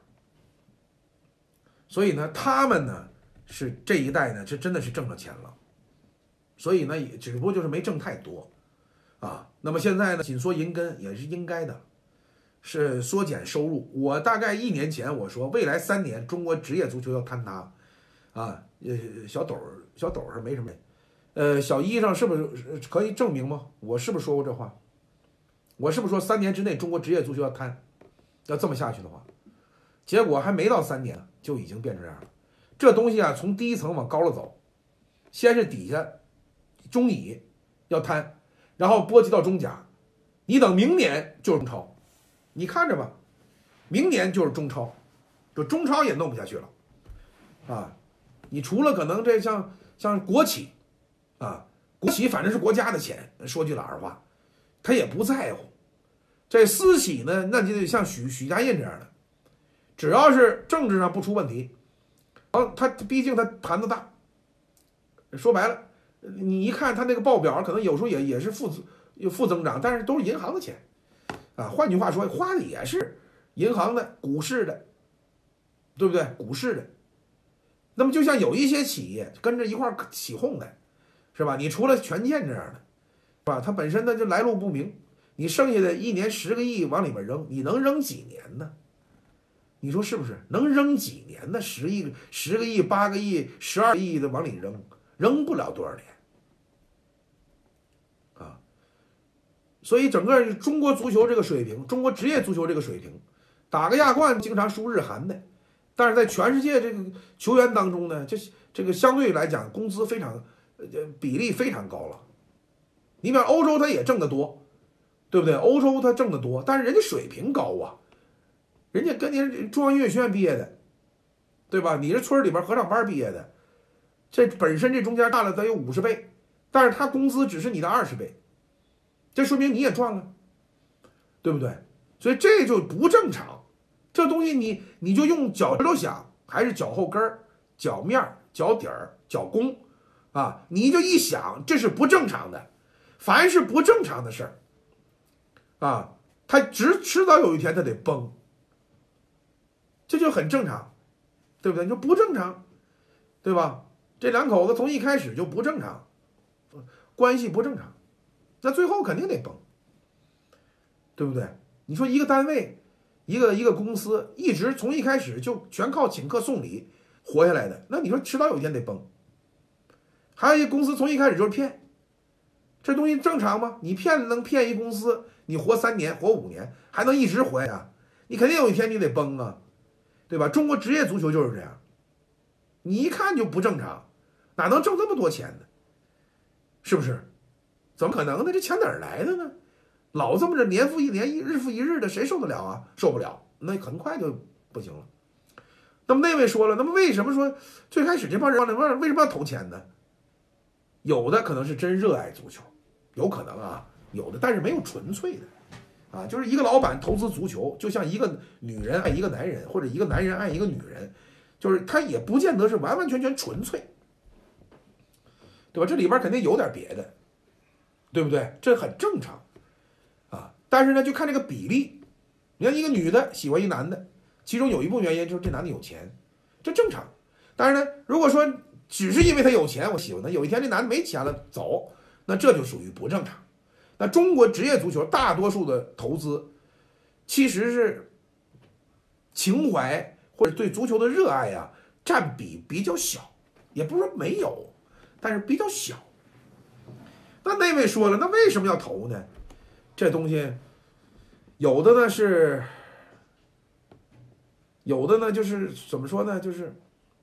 所以呢，他们呢是这一代呢，这真的是挣了钱了。所以呢，也只不过就是没挣太多，啊，那么现在呢，紧缩银根也是应该的，是缩减收入。我大概一年前我说，未来三年中国职业足球要坍塌，啊，呃，小斗小斗是没什么，呃，小衣裳是不是可以证明吗？我是不是说过这话？我是不是说三年之内中国职业足球要瘫，要这么下去的话，结果还没到三年就已经变这样了。这东西啊，从第一层往高了走，先是底下。中乙要摊，然后波及到中甲，你等明年就是中超，你看着吧，明年就是中超，就中超也弄不下去了，啊，你除了可能这像像国企，啊，国企反正是国家的钱，说句老实话，他也不在乎，这私企呢，那就得像许许家印这样的，只要是政治上不出问题，然后他毕竟他盘子大，说白了。你一看他那个报表，可能有时候也也是负负增长，但是都是银行的钱，啊，换句话说，花的也是银行的、股市的，对不对？股市的。那么就像有一些企业跟着一块起哄的，是吧？你除了权健这样的，是吧？它本身呢就来路不明，你剩下的一年十个亿往里面扔，你能扔几年呢？你说是不是？能扔几年呢？十亿、十个亿、八个亿、十二亿的往里扔，扔不了多少年。所以整个中国足球这个水平，中国职业足球这个水平， 打个亚冠经常输日韩的，但是在全世界这个球员当中呢，这这个相对来讲工资非常呃比例非常高了。你比方欧洲他也挣得多，对不对？欧洲他挣得多，但是人家水平高啊，人家跟您中央音乐学院毕业的，对吧？你是村里边合唱班毕业的，这本身这中间大了得有五十倍，但是他工资只是你的二十倍，这说明你也赚了，对不对？所以这就不正常。这东西你你就用脚趾头想，还是脚后跟儿、脚面、脚底儿、脚弓啊？你就一想，这是不正常的。凡是不正常的事儿啊，他迟迟早有一天他得崩，这就很正常，对不对？你说不正常，对吧？这两口子从一开始就不正常，关系不正常，那最后肯定得崩，对不对？你说一个单位。一个一个公司一直从一开始就全靠请客送礼活下来的，那你说迟早有一天得崩。还有一个公司从一开始就是骗，这东西正常吗？你骗能骗一公司，你活三年活五年还能一直活呀？你肯定有一天你得崩啊，对吧？中国职业足球就是这样，你一看就不正常，哪能挣这么多钱呢？是不是？怎么可能呢？这钱哪儿来的呢？老这么着年复一年，日复一日的，谁受得了啊？受不了，那很快就不行了。那么那位说了，那么为什么说最开始这帮人为什么要投钱呢？有的可能是真热爱足球，有可能啊，有的，但是没有纯粹的啊，就是一个老板投资足球，就像一个女人爱一个男人，或者一个男人爱一个女人，就是他也不见得是完完全全纯粹，对吧？这里边肯定有点别的，对不对？这很正常。但是呢，就看这个比例，你看一个女的喜欢一男的，其中有一部分原因就是这男的有钱，这正常。但是呢，如果说只是因为他有钱我喜欢他，有一天这男的没钱了走，那这就属于不正常。那中国职业足球大多数的投资其实是情怀或者对足球的热爱呀、啊，占比比较小，也不是说没有，但是比较小。那那位说了，那为什么要投呢？这东西有的呢是，有的呢就是怎么说呢，就是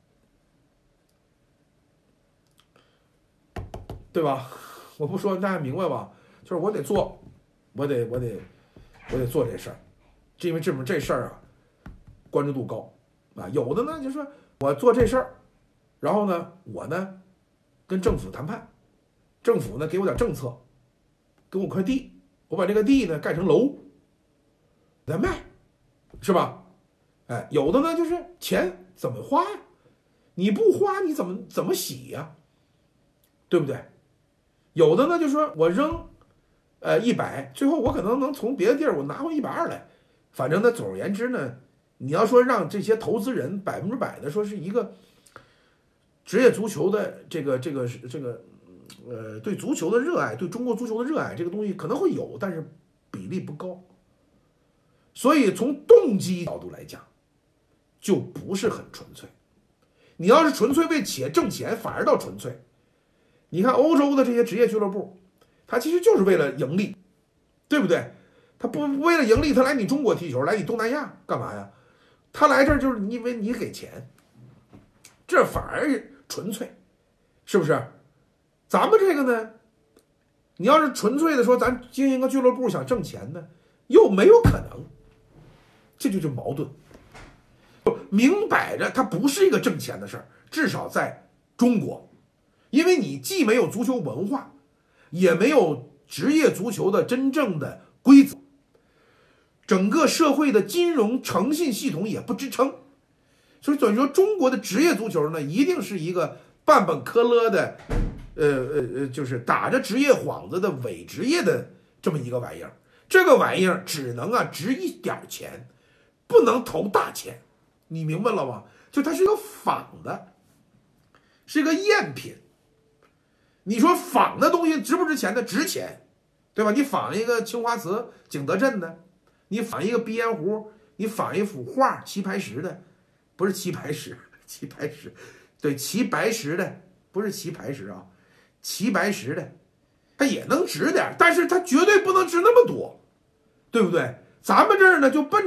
对吧？我不说大家明白吧？就是我得做，我得我得我得做这事儿，因为这么这事儿啊关注度高啊。有的呢就是说我做这事儿，然后呢我呢跟政府谈判，政府呢给我点政策，给我块地。我把这个地呢盖成楼，再卖，是吧？哎，有的呢就是钱怎么花呀？你不花你怎么怎么洗呀？对不对？有的呢就说我扔，呃一百，最后我可能能从别的地儿我拿回一百二来，反正呢总而言之呢，你要说让这些投资人百分之百的说是一个职业足球的这个这个这个。呃，对足球的热爱，对中国足球的热爱，这个东西可能会有，但是比例不高。所以从动机角度来讲，就不是很纯粹。你要是纯粹为企业挣钱，反而倒纯粹。你看欧洲的这些职业俱乐部，他其实就是为了盈利，对不对？他不为了盈利，他来你中国踢球，来你东南亚干嘛呀？他来这儿就是因为你给钱，这反而纯粹，是不是？咱们这个呢，你要是纯粹的说咱经营个俱乐部想挣钱呢，又没有可能，这就是矛盾。明摆着它不是一个挣钱的事儿，至少在中国，因为你既没有足球文化，也没有职业足球的真正的规则，整个社会的金融诚信系统也不支撑，所以等于说中国的职业足球呢，一定是一个半本科勒的。呃呃呃，就是打着职业幌子的伪职业的这么一个玩意儿，这个玩意儿只能啊值一点钱，不能投大钱，你明白了吗？就它是一个仿的，是一个赝品。你说仿的东西值不值钱呢？值钱，对吧？你仿一个青花瓷景德镇的，你仿一个鼻烟壶，你仿一幅画齐白石的，不是齐白石，齐白石，对，齐白石的，不是齐白石啊。齐白石的，它也能值点，但是它绝对不能值那么多，对不对？咱们这儿呢，就奔着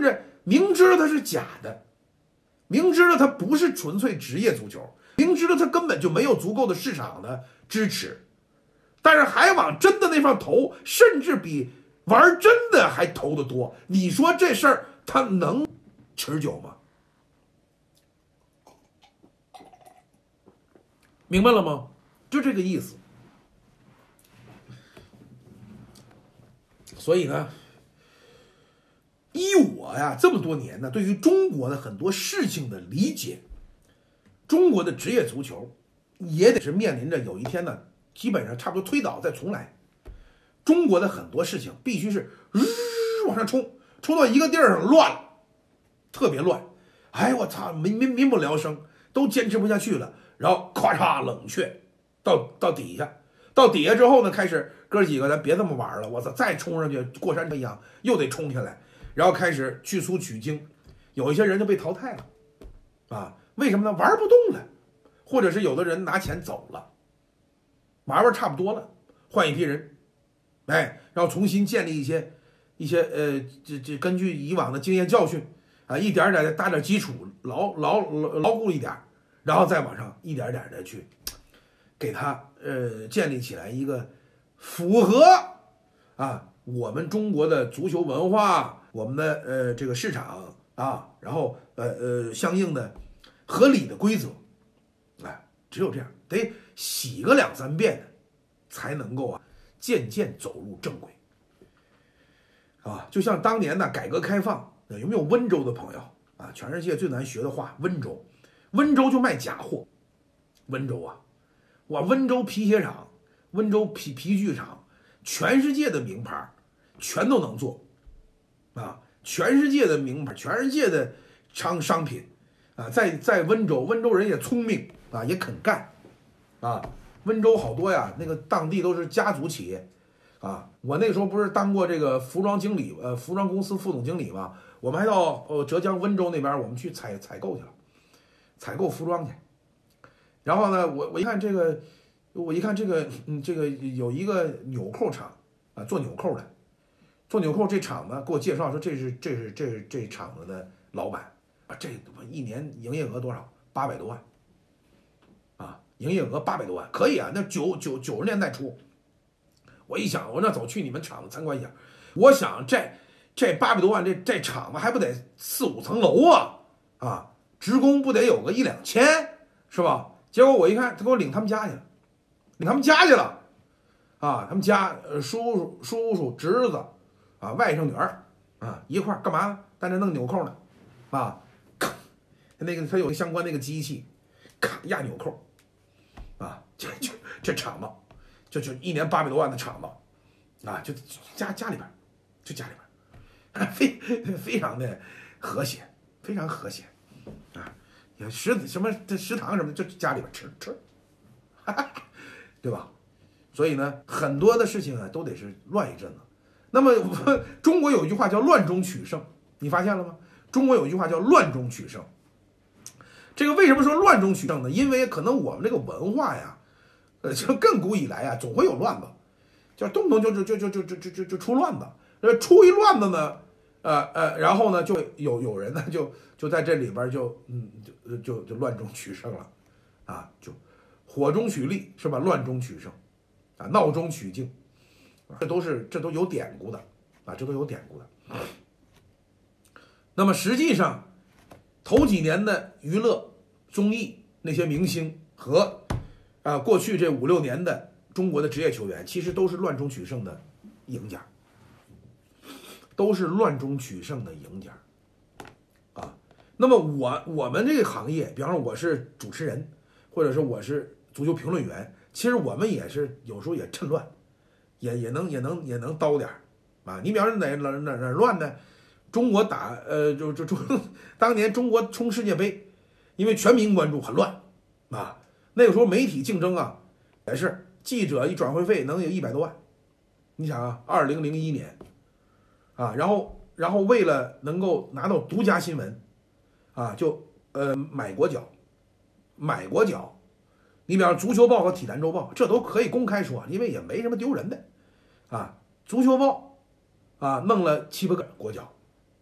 明知道它是假的，明知道它不是纯粹职业足球，明知道它根本就没有足够的市场的支持，但是还往真的那方投，甚至比玩真的还投得多。你说这事儿它能持久吗？明白了吗？就这个意思。所以呢，依我呀这么多年呢，对于中国的很多事情的理解，中国的职业足球也得是面临着有一天呢，基本上差不多推倒再重来。中国的很多事情必须是日往上冲，冲到一个地儿上乱了，特别乱。哎，我操，民民民不聊生，都坚持不下去了，然后咔嚓冷却到到底下，到底下之后呢，开始哥几个咱别这么玩了，我操，再冲上去过山车一样又得冲下来，然后开始去粗取精，有一些人就被淘汰了，啊，为什么呢？玩不动了，或者是有的人拿钱走了，玩玩差不多了，换一批人，哎，然后重新建立一些一些呃，这这根据以往的经验教训啊，一点点的搭点基础，牢牢牢固一点，然后再往上一点点的去给它呃建立起来一个符合啊我们中国的足球文化，我们的呃这个市场啊，然后呃呃相应的合理的规则，哎，只有这样得洗个两三遍，才能够啊渐渐走入正轨啊。就像当年呢改革开放，有没有温州的朋友啊？全世界最难学的话，温州，温州就卖假货，温州啊。哇，温州皮鞋厂、温州皮皮具厂，全世界的名牌全都能做啊！全世界的名牌，全世界的商商品啊，在在温州，温州人也聪明啊，也肯干啊。温州好多呀，那个当地都是家族企业啊。我那个时候不是当过这个服装经理，呃，服装公司副总经理嘛，我们还到呃浙江温州那边，我们去采采购去了，采购服装去。然后呢，我我一看这个，我一看这个，嗯，这个有一个纽扣厂啊，做纽扣的，做纽扣这厂呢，给我介绍说这是这是这是这厂子的老板啊，这一年营业额多少？八百多万，啊，营业额八百多万，可以啊。那九九九十年代初，我一想，我那走去你们厂子参观一下，我想这这八百多万，这这厂子还不得四五层楼啊啊，职工不得有个一两千是吧？结果我一看，他给我领他们家去了，领他们家去了，啊，他们家呃叔叔、叔叔、侄子，啊，外甥女儿，啊，一块儿干嘛呢？在那弄纽扣呢，啊，咔，那个他有相关那个机器，咔压纽扣，啊，这就这厂子，就就一年八百多万的厂子，啊，就家家里边，就家里边，非非常的和谐，非常和谐，啊。食什么食堂什么的，就家里边吃吃，哈哈，对吧？所以呢，很多的事情啊，都得是乱一阵子。那么中国有一句话叫乱中取胜，你发现了吗？中国有一句话叫乱中取胜。这个为什么说乱中取胜呢？因为可能我们这个文化呀，呃，就亘古以来啊，总会有乱子，就动不动就就就就就就就就就出乱子。呃，出一乱子呢，呃呃，然后呢，就有有人呢就。就在这里边就嗯就就就乱中取胜了，啊，就火中取栗是吧？乱中取胜，啊，闹中取静，这都是这都有典故的，啊，这都有典故的。那么实际上，头几年的娱乐综艺那些明星和啊过去这五六年的中国的职业球员，其实都是乱中取胜的赢家，都是乱中取胜的赢家。那么我我们这个行业，比方说我是主持人，或者是我是足球评论员，其实我们也是有时候也趁乱，也也能也能也能叨点啊。你比方说哪哪哪哪乱呢？中国打呃就就中当年中国冲世界杯，因为全民关注很乱啊。那个时候媒体竞争啊，也是记者一转会费能有一百多万，你想啊，二零零一年啊，然后然后为了能够拿到独家新闻。啊，就呃买国脚，买国脚，你比方足球报和体坛周报，这都可以公开说，因为也没什么丢人的，啊，足球报，啊弄了七八个国脚，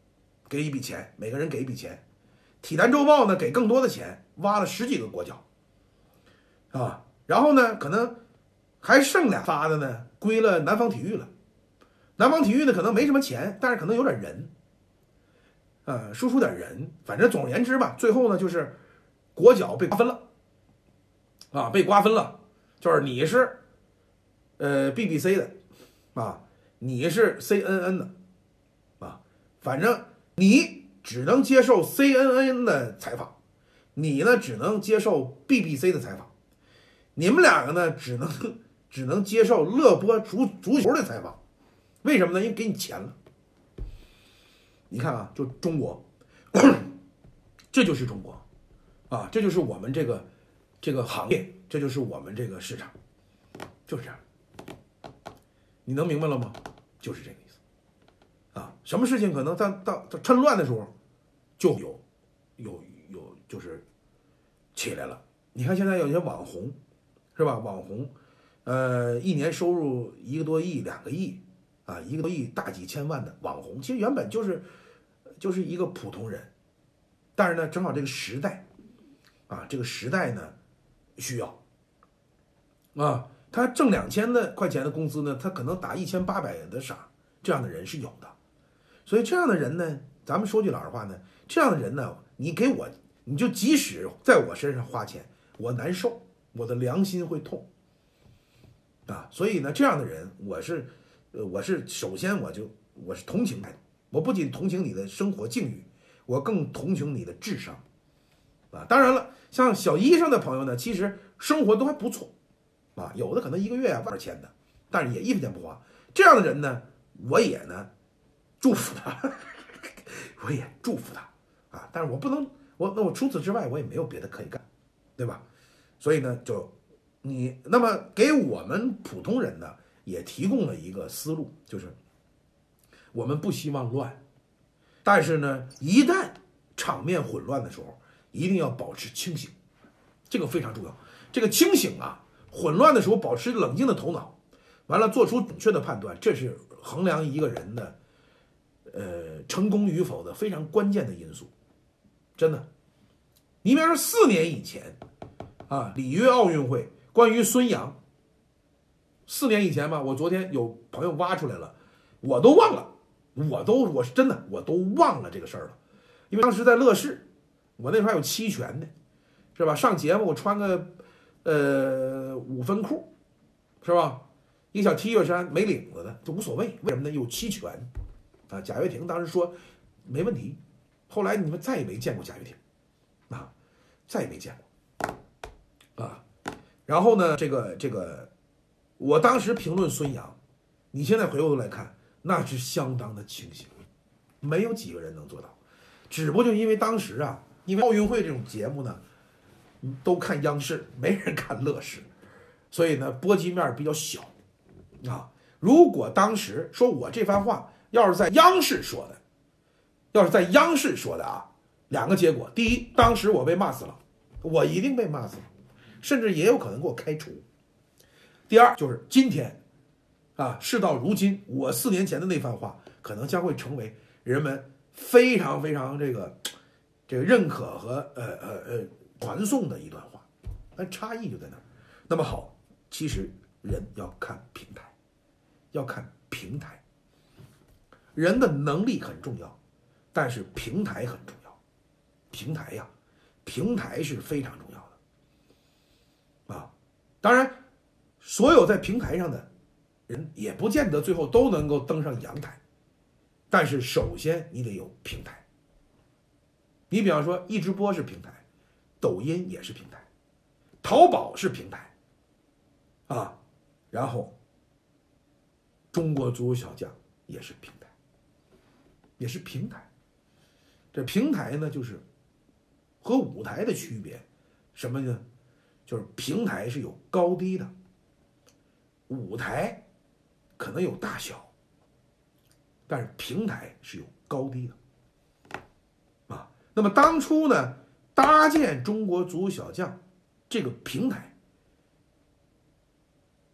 给一笔钱，每个人给一笔钱。体坛周报呢给更多的钱，挖了十几个国脚，啊，然后呢可能还剩俩发的呢归了南方体育了。南方体育呢可能没什么钱，但是可能有点人，呃，输出点人，反正总而言之吧，最后呢就是国脚被瓜分了，啊，被瓜分了，就是你是呃 B B C 的，啊，你是 C N N 的，啊，反正你只能接受 C N N 的采访，你呢只能接受 B B C 的采访，你们两个呢只能只能接受乐播足足球的采访。为什么呢？因为给你钱了。你看啊，就中国，这就是中国，啊，这就是我们这个这个行业，这就是我们这个市场，就是这样。你能明白了吗？就是这个意思。啊，什么事情可能在到趁乱的时候，就有有有就是起来了。你看现在有些网红，是吧？网红，呃，一年收入一个多亿、两个亿。啊，一个多亿大几千万的网红，其实原本就是就是一个普通人，但是呢，正好这个时代，啊，这个时代呢需要，啊，他挣两千的块钱的工资呢，他可能打一千八百的赏，这样的人是有的，所以这样的人呢，咱们说句老实话呢，这样的人呢，你给我，你就即使在我身上花钱，我难受，我的良心会痛，啊，所以呢，这样的人我是。呃，我是首先我就我是同情他，我不仅同情你的生活境遇，我更同情你的智商，啊，当然了，像小医生的朋友呢，其实生活都还不错，啊，有的可能一个月啊万钱的，但是也一分钱不花。这样的人呢，我也呢祝福他，我也祝福他啊，但是我不能，我那我除此之外我也没有别的可以干，对吧？所以呢，就你那么给我们普通人呢。也提供了一个思路，就是我们不希望乱，但是呢，一旦场面混乱的时候，一定要保持清醒，这个非常重要。这个清醒啊，混乱的时候保持冷静的头脑，完了做出准确的判断，这是衡量一个人的呃成功与否的非常关键的因素。真的，你比方说四年以前啊，里约奥运会关于孙杨。四年以前吧，我昨天有朋友挖出来了，我都忘了，我都我是真的我都忘了这个事儿了，因为当时在乐视，我那时候还有期权呢，是吧？上节目我穿个呃五分裤，是吧？一个小 T 恤衫没领子的就无所谓，为什么呢？有期权啊。贾跃亭当时说没问题，后来你们再也没见过贾跃亭啊，再也没见过啊。然后呢，这个这个。我当时评论孙杨，你现在回过头来看，那是相当的清醒，没有几个人能做到。只不过就因为当时啊，因为奥运会这种节目呢，都看央视，没人看乐视，所以呢波及面比较小啊。如果当时说我这番话要是在央视说的，要是在央视说的啊，两个结果：第一，当时我被骂死了，我一定被骂死了，甚至也有可能给我开除。第二就是今天，啊，事到如今，我四年前的那番话，可能将会成为人们非常非常这个这个认可和呃呃呃传颂的一段话，但差异就在那儿。那么好，其实人要看平台，要看平台，人的能力很重要，但是平台很重要，平台呀，平台是非常重要的，啊，当然。所有在平台上的人也不见得最后都能够登上阳台，但是首先你得有平台。你比方说一直播是平台，抖音也是平台，淘宝是平台啊，然后中国足球小将也是平台，也是平台。这平台呢，就是和舞台的区别什么呢？就是平台是有高低的，舞台可能有大小，但是平台是有高低的啊。那么当初呢，搭建中国足球小将这个平台，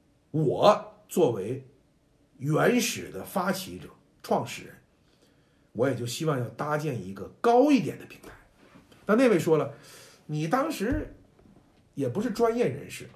我作为原始的发起者、创始人， 我也就希望要搭建一个高一点的平台。那那位说了，你当时也不是专业人士，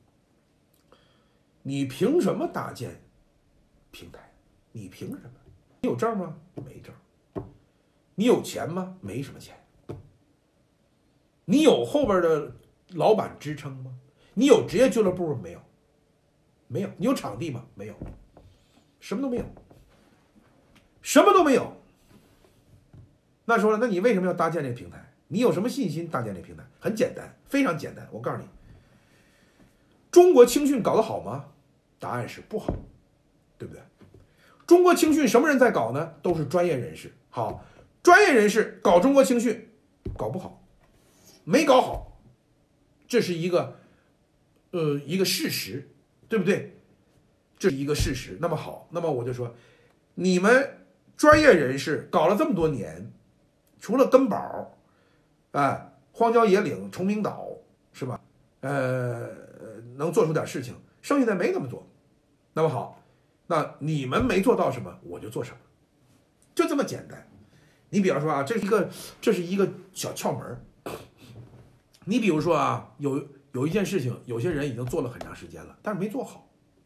你凭什么搭建平台？你凭什么？你有证吗？没证。你有钱吗？没什么钱。你有后边的老板支撑吗？你有职业俱乐部吗？没有。没有。你有场地吗？没有。什么都没有。什么都没有。那说了，那你为什么要搭建这个平台？你有什么信心搭建这个平台？很简单，非常简单。我告诉你，中国青训搞得好吗？答案是不好，对不对？中国青训什么人在搞呢？都是专业人士。好，专业人士搞中国青训，搞不好，没搞好，这是一个呃一个事实，对不对？这是一个事实。那么好，那么我就说，你们专业人士搞了这么多年，除了根宝，哎，荒郊野岭、崇明岛，是吧？呃，能做出点事情，剩下的没怎么做。那么好，那你们没做到什么，我就做什么，就这么简单。你比方说啊，这是一个这是一个小窍门。你比如说啊，有有一件事情，有些人已经做了很长时间了，但是没做好。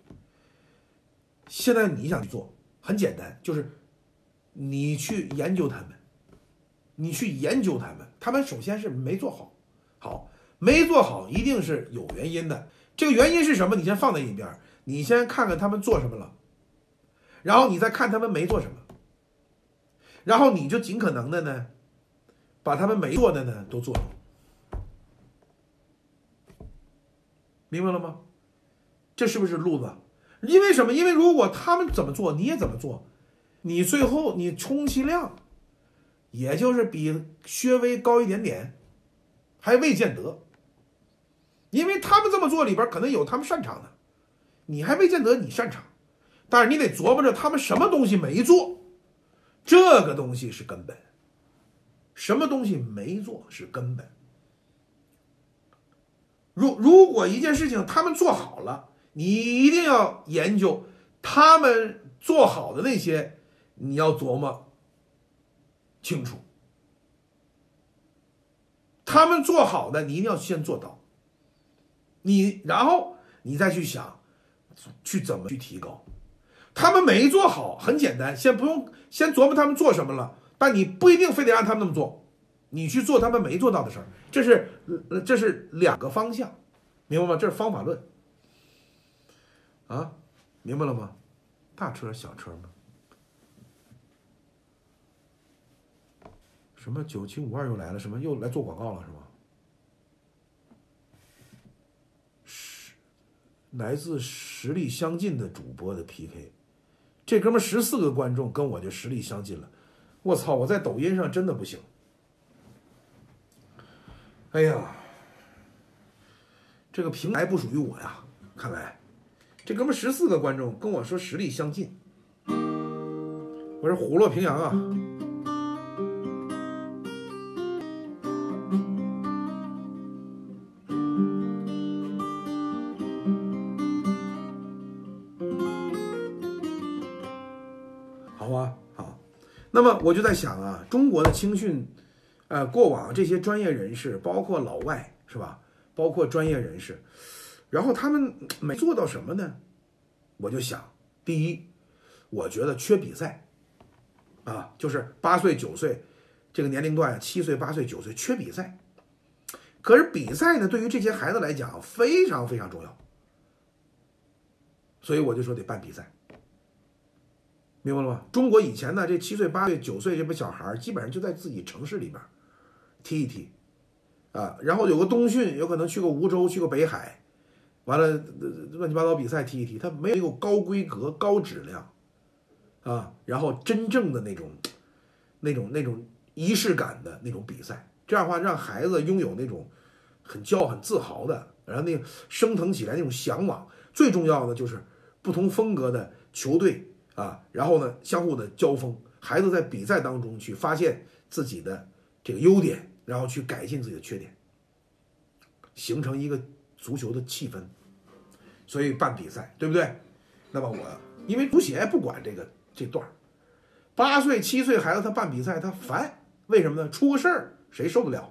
现在你想去做，很简单，就是你去研究他们，你去研究他们，他们首先是没做好，好，没做好一定是有原因的。这个原因是什么？你先放在一边，你先看看他们做什么了，然后你再看他们没做什么，然后你就尽可能的呢，把他们没做的呢都做了，明白了吗？这是不是路子？因为什么？因为如果他们怎么做，你也怎么做，你最后你充其量也就是比薛微高一点点，还未见得。因为他们这么做里边可能有他们擅长的，你还未见得你擅长，但是你得琢磨着他们什么东西没做，这个东西是根本。什么东西没做是根本。如如果一件事情他们做好了，你一定要研究他们做好的那些，你要琢磨清楚。他们做好的，你一定要先做到。你然后你再去想，去怎么去提高。他们没做好，很简单，先不用先琢磨他们做什么了，但你不一定非得按他们那么做，你去做他们没做到的事儿，这是这是两个方向，明白吗？这是方法论。啊，明白了吗？大车小车吗？什么九七五二又来了？什么又来做广告了是吗？是来自实力相近的主播的 P K， 这哥们十四个观众跟我就实力相近了，我操！我在抖音上真的不行。哎呀，这个平台不属于我呀，看来。这哥们十四个观众跟我说实力相近，我说虎落平阳啊！好啊，好。那么我就在想啊，中国的青训，呃，过往这些专业人士，包括老外是吧？包括专业人士。然后他们没做到什么呢？我就想，第一，我觉得缺比赛，啊，就是八岁九岁这个年龄段，七岁八岁九岁缺比赛。可是比赛呢，对于这些孩子来讲非常非常重要，所以我就说得办比赛，明白了吗？中国以前呢，这七岁八岁九岁这帮小孩基本上就在自己城市里边踢一踢，啊，然后有个冬训，有可能去个梧州，去个北海。完了，乱七八糟比赛踢一踢，他没有高规格、高质量，啊，然后真正的那种、那种、那种仪式感的那种比赛，这样的话让孩子拥有那种很骄傲、很自豪的，然后那升腾起来那种向往。最重要的就是不同风格的球队啊，然后呢相互的交锋，孩子在比赛当中去发现自己的这个优点，然后去改进自己的缺点，形成一个足球的气氛。所以办比赛，对不对？那么我因为足协不管这个这段， 八岁七岁孩子他办比赛他烦，为什么呢？出个事儿谁受得了？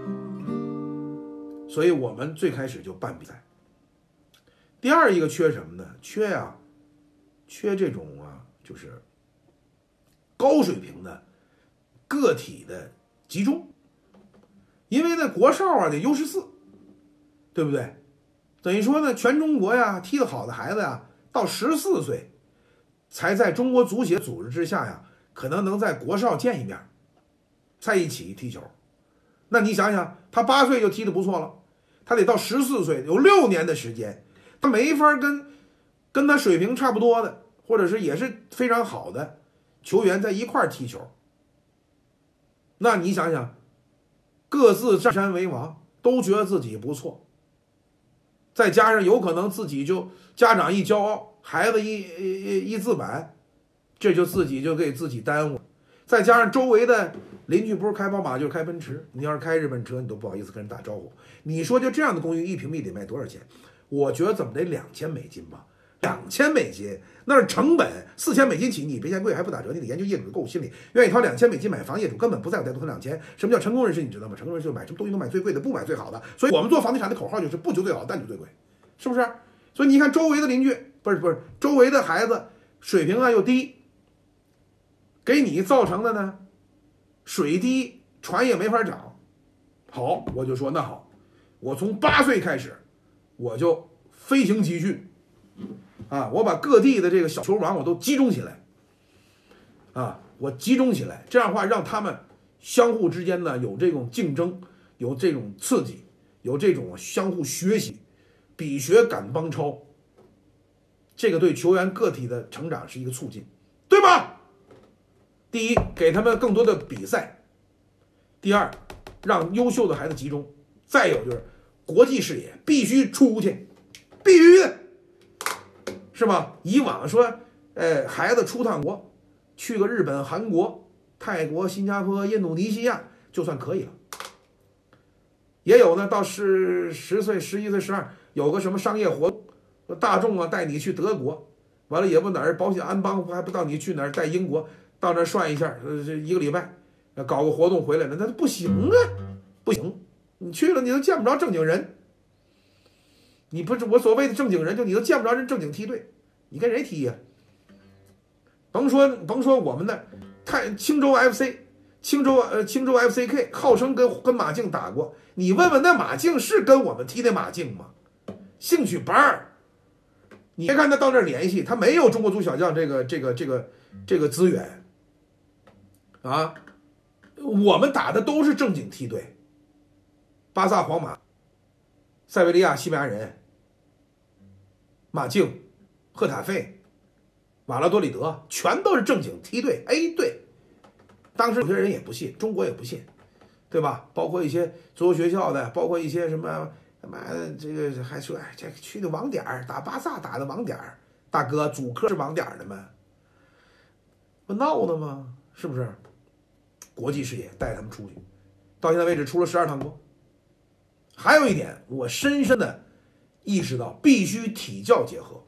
所以我们最开始就办比赛。第二一个缺什么呢？缺呀、啊，缺这种啊，就是高水平的个体的集中。因为呢，国少啊得 U 十四，对不对？等于说呢，全中国呀踢得好的孩子呀，到十四岁才在中国足协组织之下呀，可能能在国少见一面，在一起踢球。那你想想，他八岁就踢得不错了，他得到十四岁，有六年的时间，他没法跟跟他水平差不多的，或者是也是非常好的球员在一块踢球。那你想想，各自占山为王，都觉得自己不错，再加上有可能自己就家长一骄傲，孩子一一一自满，这就自己就给自己耽误了。再加上周围的邻居不是开宝马就是开奔驰，你要是开日本车，你都不好意思跟人打招呼。你说就这样的公寓一平米得卖多少钱？我觉得怎么得两千美金吧，两千美金那是成本，四千美金起，你别嫌贵还不打折，你得研究业主的购物心理，愿意掏两千美金买房，业主根本不在乎再多掏两千。什么叫成功人士？你知道吗？成功人士就买什么东西都买最贵的，不买最好的。所以我们做房地产的口号就是不求最好，但求最贵，是不是？所以你看周围的邻居，不是不是周围的孩子水平啊又低，给你造成的呢，水低船也没法涨。好，我就说那好，我从八岁开始，我就飞行集训，啊，我把各地的这个小球王我都集中起来，啊，我集中起来，这样的话让他们相互之间呢有这种竞争，有这种刺激，有这种相互学习，比学赶帮超，这个对球员个体的成长是一个促进，对吧？第一，给他们更多的比赛；第二，让优秀的孩子集中；再有就是国际视野必须出去，必须的，是吧？以往说，呃，孩子出趟国，去个日本、韩国、泰国、新加坡、印度尼西亚就算可以了。也有呢，到十十岁、十一岁、十二，有个什么商业活动，大众啊带你去德国，完了也不哪儿保险安邦还不到你去哪儿带英国。到那涮一下，呃，这一个礼拜，搞个活动回来了，那不行啊，不行！你去了，你都见不着正经人。你不是我所谓的正经人，就你都见不着人正经梯队，你跟谁踢呀、啊？甭说甭说我们的太青州 F C， 青州呃青州 F C K 号称跟跟马竞打过，你问问那马竞是跟我们踢的马竞吗？兴趣班儿，你别看他到那儿联系，他没有中国足小将这个这个这个这个资源。啊，我们打的都是正经梯队，巴萨、皇马、塞维利亚、西班牙人、马竞、赫塔费、瓦拉多里德，全都是正经梯队 A 队。当时有些人也不信，中国也不信，对吧？包括一些足球学校的，包括一些什么他妈这个还说，哎，这去的网点打巴萨打的网点，大哥主客是网点的吗？不闹呢吗？是不是？国际视野带他们出去，到现在为止出了十二趟国。还有一点，我深深的意识到，必须体教结合。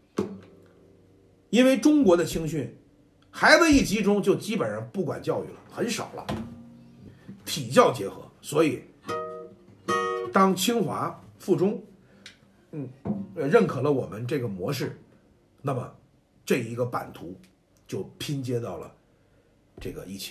因为中国的青训，孩子一集中就基本上不管教育了，很少了，体教结合。所以，当清华附中，嗯，认可了我们这个模式，那么这一个版图就拼接到了这个一起。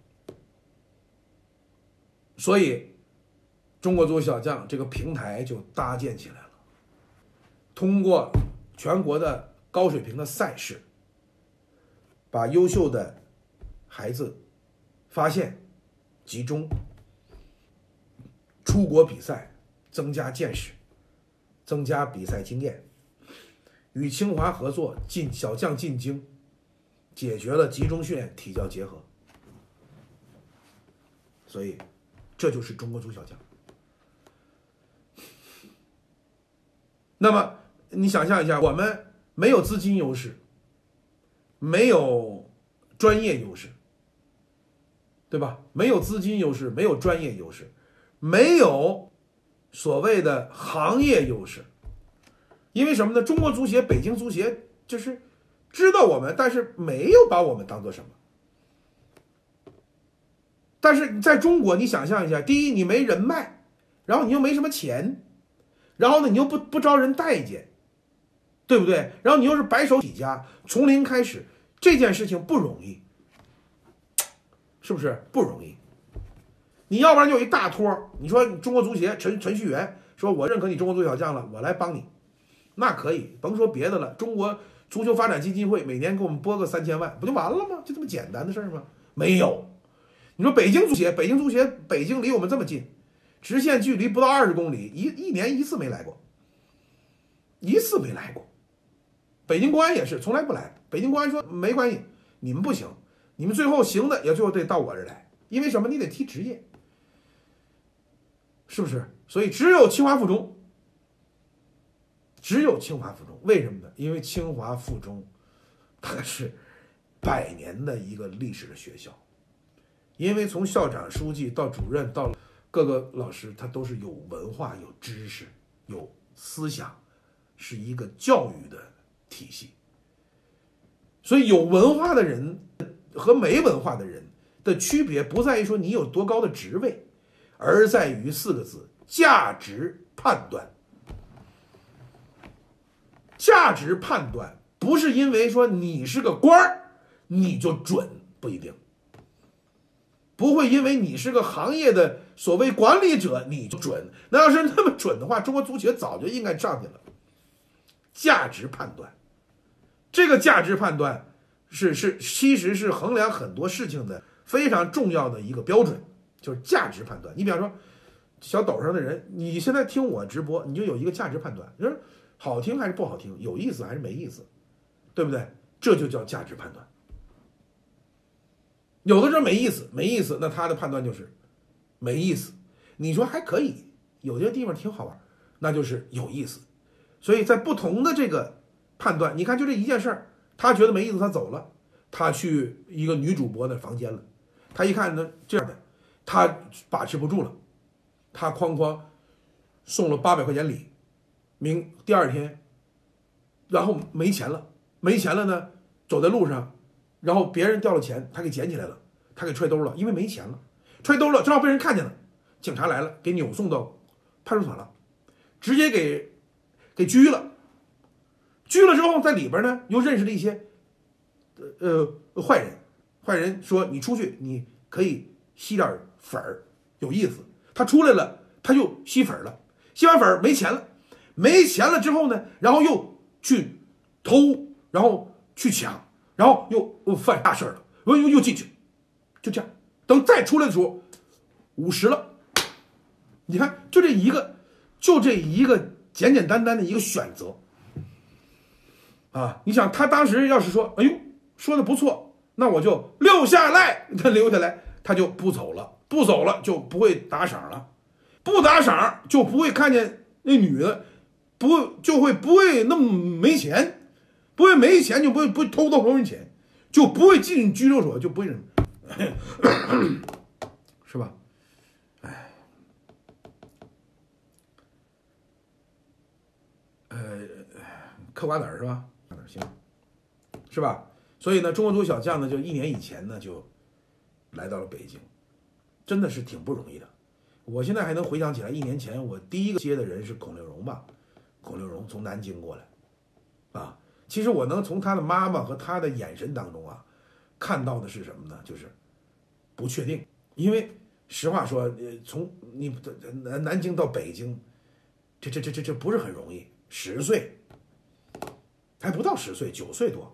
所以，中国足球小将这个平台就搭建起来了。通过全国的高水平的赛事，把优秀的孩子发现、集中、出国比赛，增加见识，增加比赛经验，与清华合作进小将进京，解决了集中训练体教结合。所以。这就是中国足小将。那么你想象一下，我们没有资金优势，没有专业优势，对吧？没有资金优势，没有专业优势，没有所谓的行业优势。因为什么呢？中国足协、北京足协就是知道我们，但是没有把我们当做什么。 但是在中国，你想象一下，第一，你没人脉，然后你又没什么钱，然后呢，你又不不招人待见，对不对？然后你又是白手起家，从零开始，这件事情不容易，是不是不容易？你要不然就一大托，你说中国足协陈程序员说我认可你中国足球小将了，我来帮你，那可以，甭说别的了，中国足球发展基金会每年给我们拨个三千万，不就完了吗？就这么简单的事儿吗？没有。你说北京足协，北京足协，北京离我们这么近，直线距离不到二十公里，一一年一次没来过，一次没来过。北京国安也是从来不来，北京国安说没关系，你们不行，你们最后行的也最后得到我这儿来，因为什么？你得踢职业，是不是？所以只有清华附中，只有清华附中，为什么呢？因为清华附中它是百年的一个历史的学校。因为从校长、书记到主任到各个老师，他都是有文化、有知识、有思想，是一个教育的体系。所以有文化的人和没文化的人的区别，不在于说你有多高的职位，而在于四个字：价值判断。价值判断不是因为说你是个官儿你就准，不一定。不会因为你是个行业的所谓管理者你就准，那要是那么准的话，中国足协早就应该上去了。价值判断，这个价值判断是是其实是衡量很多事情的非常重要的一个标准，就是价值判断。你比方说小抖上的人，你现在听我直播，你就有一个价值判断，就是好听还是不好听，有意思还是没意思，对不对？这就叫价值判断。有的人没意思，没意思，那他的判断就是没意思。你说还可以，有些地方挺好玩，那就是有意思。所以在不同的这个判断，你看就这一件事儿，他觉得没意思，他走了，他去一个女主播的房间了，他一看呢这样的，他把持不住了，他哐哐送了八百块钱礼，明第二天，然后没钱了，没钱了呢，走在路上。然后别人掉了钱，他给捡起来了，他给揣兜了，因为没钱了，揣兜了，正好被人看见了，警察来了，给扭送到派出所了，直接给给拘了。拘了之后，在里边呢又认识了一些呃坏人，坏人说你出去你可以吸点粉儿，有意思。他出来了，他又吸粉了，吸完粉没钱了，没钱了之后呢，然后又去偷，然后去抢。然后又又犯大事了，又又又进去，就这样。等再出来的时候，五十了。你看，就这一个，就这一个简简单单的一个选择啊！你想，他当时要是说，哎呦，说的不错，那我就留下来，他留下来，他就不走了，不走了就不会打赏了，不打赏就不会看见那女的，不就会不会那么没钱。不会没钱就不会不会偷到别人钱，就不会进拘留所，就不会是吧？哎，呃，嗑瓜子儿是吧？行，是吧？所以呢，中国足球小将呢，就一年以前呢就来到了北京，真的是挺不容易的。我现在还能回想起来，一年前我第一个接的人是孔令荣吧？孔令荣从南京过来，啊。其实我能从他的妈妈和他的眼神当中啊，看到的是什么呢？就是不确定。因为实话说，从你南南京到北京，这这这这这不是很容易。十岁，还不到十岁，九岁多。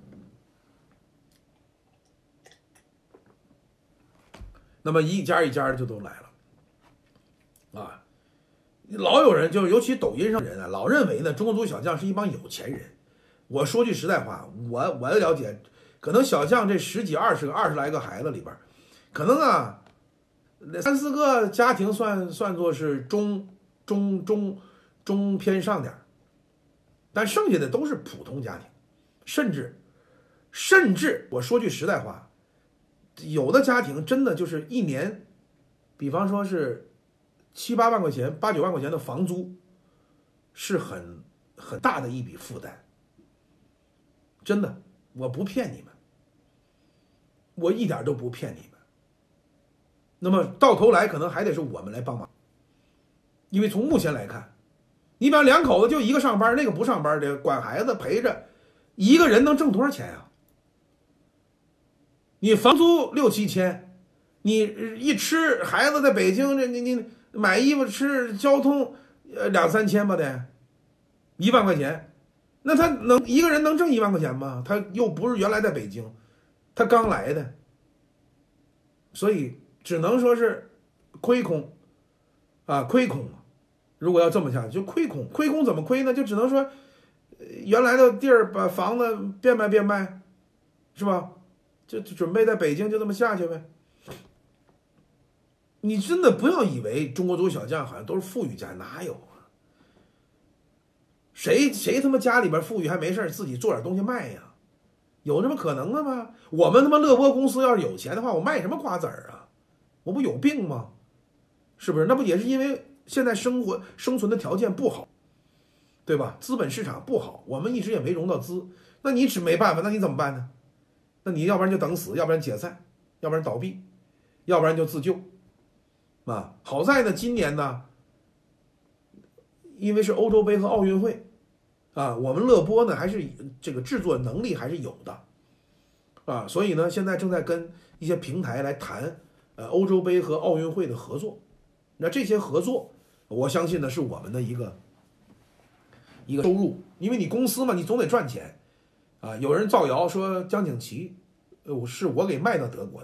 那么一家一家就都来了，啊，老有人就尤其抖音上人啊，老认为呢，中国足球小将是一帮有钱人。我说句实在话，我我的了解，可能小将这十几、二十个、二十来个孩子里边，可能啊，三四个家庭算算作是中中中中偏上点，但剩下的都是普通家庭，甚至甚至我说句实在话，有的家庭真的就是一年，比方说是七八万块钱、八九万块钱的房租，是很很大的一笔负担。真的，我不骗你们，我一点都不骗你们。 那么到头来可能还得是我们来帮忙，因为从目前来看，你比方两口子就一个上班，那个不上班的管孩子陪着，一个人能挣多少钱呀？你房租六七千，你一吃孩子在北京，这你你买衣服吃交通，呃两三千吧得，一万块钱，那他能一个人能挣一万块钱吗？他又不是原来在北京，他刚来的，所以只能说是亏空，啊亏空。如果要这么下去，就亏空，亏空怎么亏呢？就只能说，原来的地儿把房子变卖变卖，是吧？就就准备在北京就这么下去呗。你真的不要以为中国足球小将好像都是富裕家，哪有啊？谁谁他妈家里边富裕还没事自己做点东西卖呀？有这么可能的吗？我们他妈乐波公司要是有钱的话，我卖什么瓜子儿啊？我不有病吗？是不是？那不也是因为现在生活生存的条件不好，对吧？资本市场不好，我们一直也没融到资，那你只没办法，那你怎么办呢？那你要不然就等死，要不然解散，要不然倒闭，要不然就自救。啊，好在呢，今年呢，因为是欧洲杯和奥运会，啊，我们乐波呢还是这个制作能力还是有的，啊，所以呢，现在正在跟一些平台来谈，呃，欧洲杯和奥运会的合作。那这些合作，我相信呢是我们的一个一个收入，因为你公司嘛，你总得赚钱，啊，有人造谣说江景琦，呃，是我给卖到德国的。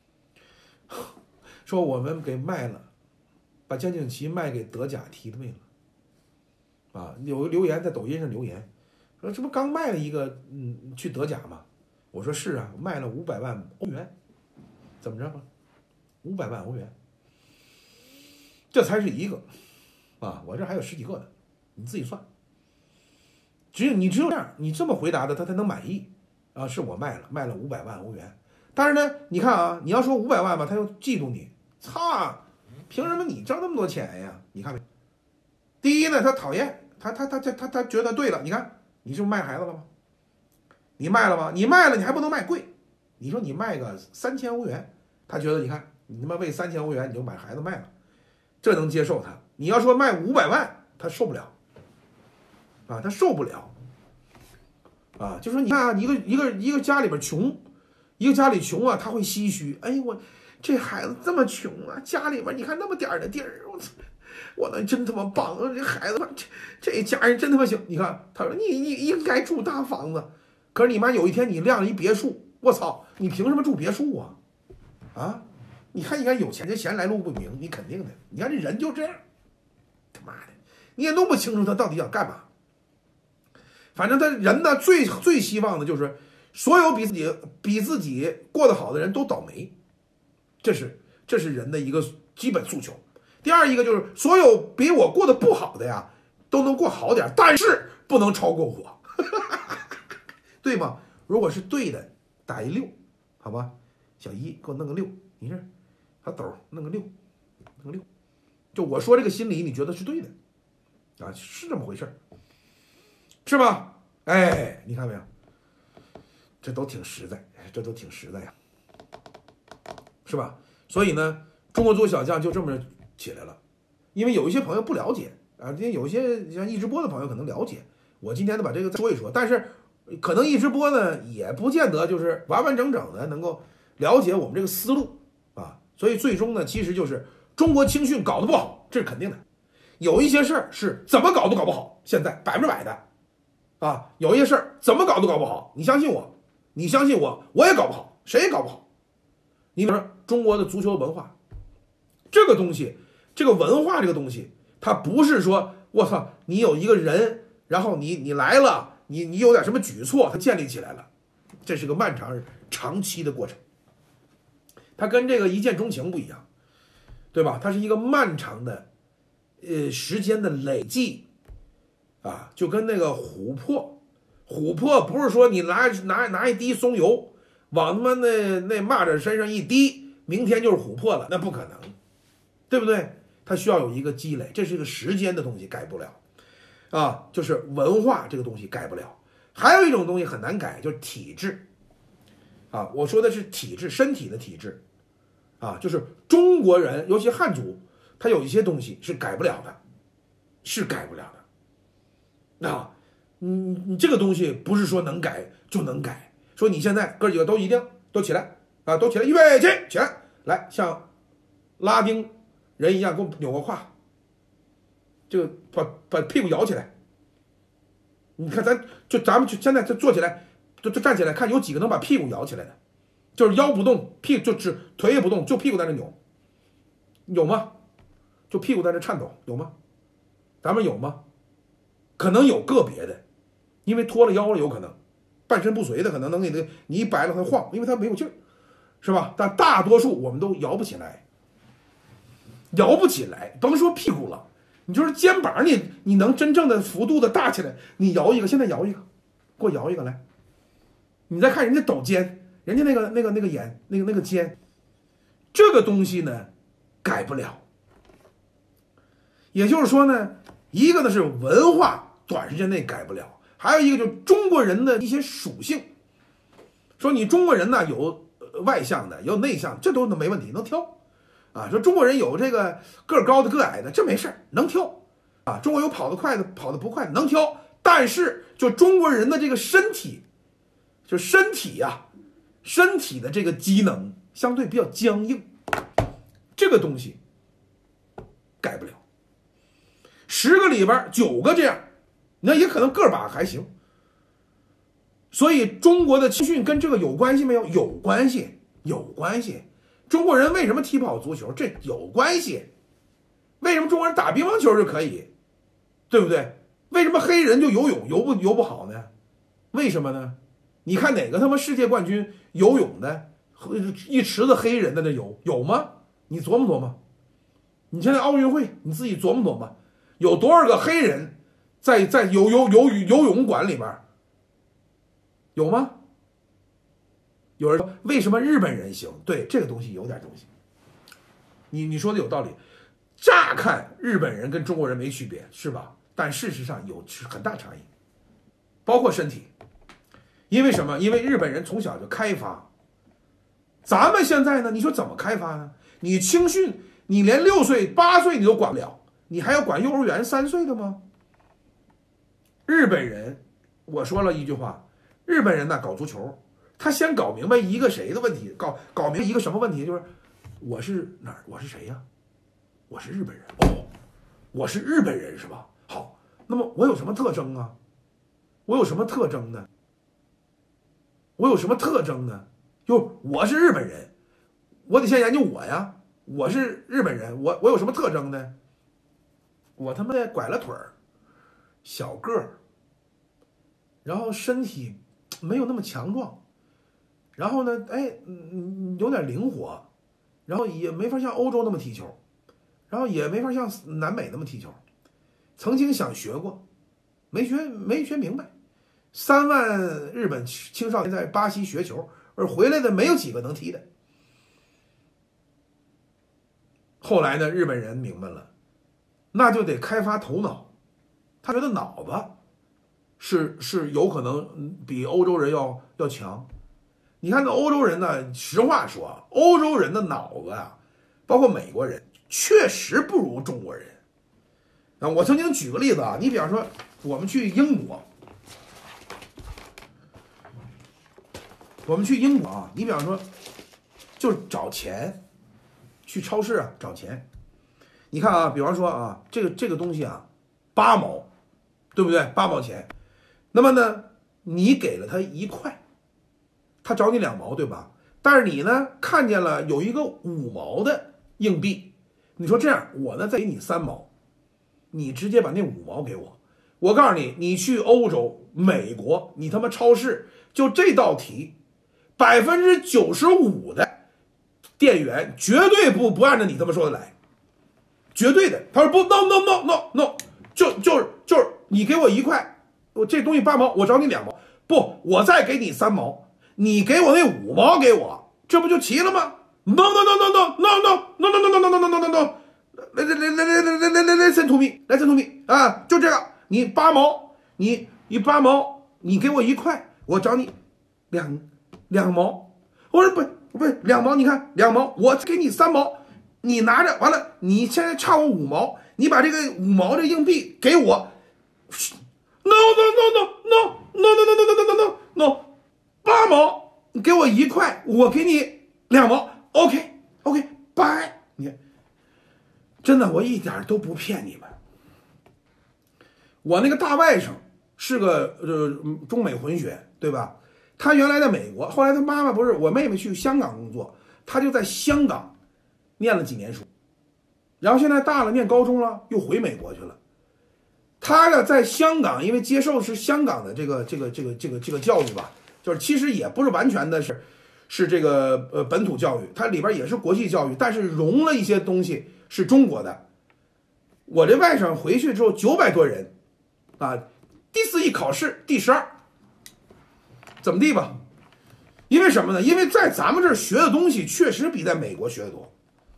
说我们给卖了，把江景琦卖给德甲踢队了，啊，有个留言在抖音上留言，说这不刚卖了一个，嗯，去德甲吗？我说是啊，卖了五百万欧元，怎么着吧？五百万欧元，这才是一个，啊，我这还有十几个呢，你自己算。只有你只有这样，你这么回答的，他才能满意，啊，是我卖了，卖了五百万欧元。但是呢，你看啊，你要说五百万吧，他又嫉妒你。操！凭什么你挣那么多钱呀？你看没？第一呢，他讨厌他，他他他他他觉得对了。你看，你是不是卖孩子了吗？你卖了吗？你卖了，你还不能卖贵。你说你卖个三千欧元，他觉得你看你他妈为三千欧元你就买孩子卖了，这能接受他。你要说卖五百万，他受不了，啊，他受不了，啊，就说你看啊，一个一个一个家里边穷，一个家里穷啊，他会唏嘘，哎我。这孩子这么穷啊，家里边你看那么点的地儿，我操，我那真他妈棒啊！这孩子，这这家人真他妈行。你看，他说你你应该住大房子，可是你妈有一天你亮了一别墅，我操，你凭什么住别墅啊？啊，你看你看有钱人嫌来路不明，你肯定的。你看这人就这样，他妈的，你也弄不清楚他到底想干嘛。反正他人呢，最最希望的就是所有比自己比自己过得好的人都倒霉。这是这是人的一个基本诉求。第二一个就是所有比我过得不好的呀，都能过好点，但是不能超过我，对吗？如果是对的，打一六，好吧？小一给我弄个六，你这小斗弄个六，弄个六。就我说这个心理，你觉得是对的啊？是这么回事是吧？哎，你看没有？这都挺实在，这都挺实在呀。是吧？所以呢，中国足球小将就这么起来了。因为有一些朋友不了解啊，因为有一些像易直播的朋友可能了解。我今天呢把这个说一说，但是可能易直播呢也不见得就是完完整整的能够了解我们这个思路啊。所以最终呢，其实就是中国青训搞得不好，这是肯定的。有一些事儿是怎么搞都搞不好，现在百分之百的啊。有一些事儿怎么搞都搞不好，你相信我，你相信我，我也搞不好，谁也搞不好。你比如说中国的足球文化，这个东西，这个文化这个东西，它不是说我操，你有一个人，然后你你来了，你你有点什么举措，它建立起来了，这是个漫长长期的过程。它跟这个一见钟情不一样，对吧？它是一个漫长的，呃，时间的累积，啊，就跟那个琥珀，琥珀不是说你拿拿拿一滴松油。往他妈那那蚂蚱身上一滴，明天就是琥珀了，那不可能，对不对？它需要有一个积累，这是一个时间的东西，改不了，啊，就是文化这个东西改不了。还有一种东西很难改，就是体制，啊，我说的是体制，身体的体制， 啊，就是中国人，尤其汉族，他有一些东西是改不了的，是改不了的。啊，你你这个东西不是说能改就能改，说你现在哥几个都一定都起来啊，都起来，预备起，起来，来像拉丁人一样给我扭个胯，这个把把屁股摇起来。你看咱就咱们就现在就坐起来，就就站起来，看有几个能把屁股摇起来的。就是腰不动，屁就只腿也不动，就屁股在那扭，有吗？就屁股在那颤抖，有吗？咱们有吗？可能有个别的，因为脱了腰了，有可能半身不遂的，可能能给他你一摆了他晃，因为他没有劲儿，是吧？但大多数我们都摇不起来，摇不起来，甭说屁股了，你就是肩膀你，你你能真正的幅度的大起来，你摇一个，现在摇一个，给我摇一个来，你再看人家抖肩。人家那个那个那个眼那个那个肩，这个东西呢改不了。也就是说呢，一个呢是文化短时间内改不了，还有一个就是中国人的一些属性。说你中国人呢有外向的，有内向，这都没问题，能挑啊。说中国人有这个个高的个矮的，这没事能挑啊。中国有跑得快的，跑得不快的，能挑。但是就中国人的这个身体，就身体呀、啊。身体的这个机能相对比较僵硬，这个东西改不了。十个里边九个这样，那也可能个把还行。所以中国的青训跟这个有关系没有？有关系，有关系。中国人为什么踢不好足球？这有关系。为什么中国人打乒乓球就可以？对不对？为什么黑人就游泳游不游不好呢？为什么呢？你看哪个他妈世界冠军游泳的，一池子黑人在那游，有吗？你琢磨琢磨。你现在奥运会你自己琢磨琢磨，有多少个黑人在在游游游游泳馆里边，有吗？有人说为什么日本人行？对，这个东西有点东西。你你说的有道理。乍看日本人跟中国人没区别，是吧？但事实上有很大差异，包括身体。因为什么？因为日本人从小就开发，咱们现在呢？你说怎么开发呢？你青训，你连六岁八岁你都管不了，你还要管幼儿园三岁的吗？日本人，我说了一句话，日本人呢搞足球，他先搞明白一个谁的问题，搞搞明白一个什么问题，就是我是哪儿？我是谁呀？我是日本人哦，我是日本人是吧？好，那么我有什么特征啊？我有什么特征呢？我有什么特征呢？就我是日本人，我得先研究我呀。我是日本人，我我有什么特征呢？我他妈的拐了腿儿，小个儿，然后身体没有那么强壮，然后呢，哎，嗯，有点灵活，然后也没法像欧洲那么踢球，然后也没法像南美那么踢球。曾经想学过，没学没学明白。三万日本青少年在巴西学球，而回来的没有几个能踢的。后来呢，日本人明白了，那就得开发头脑。他觉得脑子是是有可能比欧洲人要要强。你看那欧洲人呢，实话说，欧洲人的脑子啊，包括美国人，确实不如中国人。啊，我曾经举个例子啊，你比方说，我们去英国。我们去英国啊，你比方说，就是找钱，去超市啊找钱。你看啊，比方说啊，这个这个东西啊，八毛，对不对？八毛钱。那么呢，你给了他一块，他找你两毛，对吧？但是你呢，看见了有一个五毛的硬币，你说这样，我呢再给你三毛，你直接把那五毛给我。我告诉你，你去欧洲、美国，你他妈超市就这道题。百分之九十五的店员绝对不不按照你这么说的来，绝对的。他说不 ，no no no no no， 就就是就是你给我一块，我这东西八毛，我找你两毛，不，我再给你三毛，你给我那五毛给我，这不就齐了吗 ？no no no no no no no no no no no no no no no no， 来来来来来来来来来 ，send to me， 来 send to me 啊，就这个，你八毛，你你八毛，你给我一块，我找你两。两毛，我说不， 不是两毛，你看两毛，我给你三毛，你拿着完了，你现在差我五毛，你把这个五毛的硬币给我。No no no no no no no no no no no no no， 八毛，你给我一块，我给你两毛。OK OK， 拜。你看，真的，我一点都不骗你们。我那个大外甥是个呃中美混血，对吧？他原来在美国，后来他妈妈不是我妹妹去香港工作，他就在香港念了几年书，然后现在大了念高中了，又回美国去了。他呢在香港，因为接受是香港的这个这个这个这个这个教育吧，就是其实也不是完全的是是这个呃本土教育，它里边也是国际教育，但是融了一些东西是中国的。我这外甥回去之后九百多人啊，第四艺考试第十二，怎么地吧？因为什么呢？因为在咱们这儿学的东西确实比在美国学的多，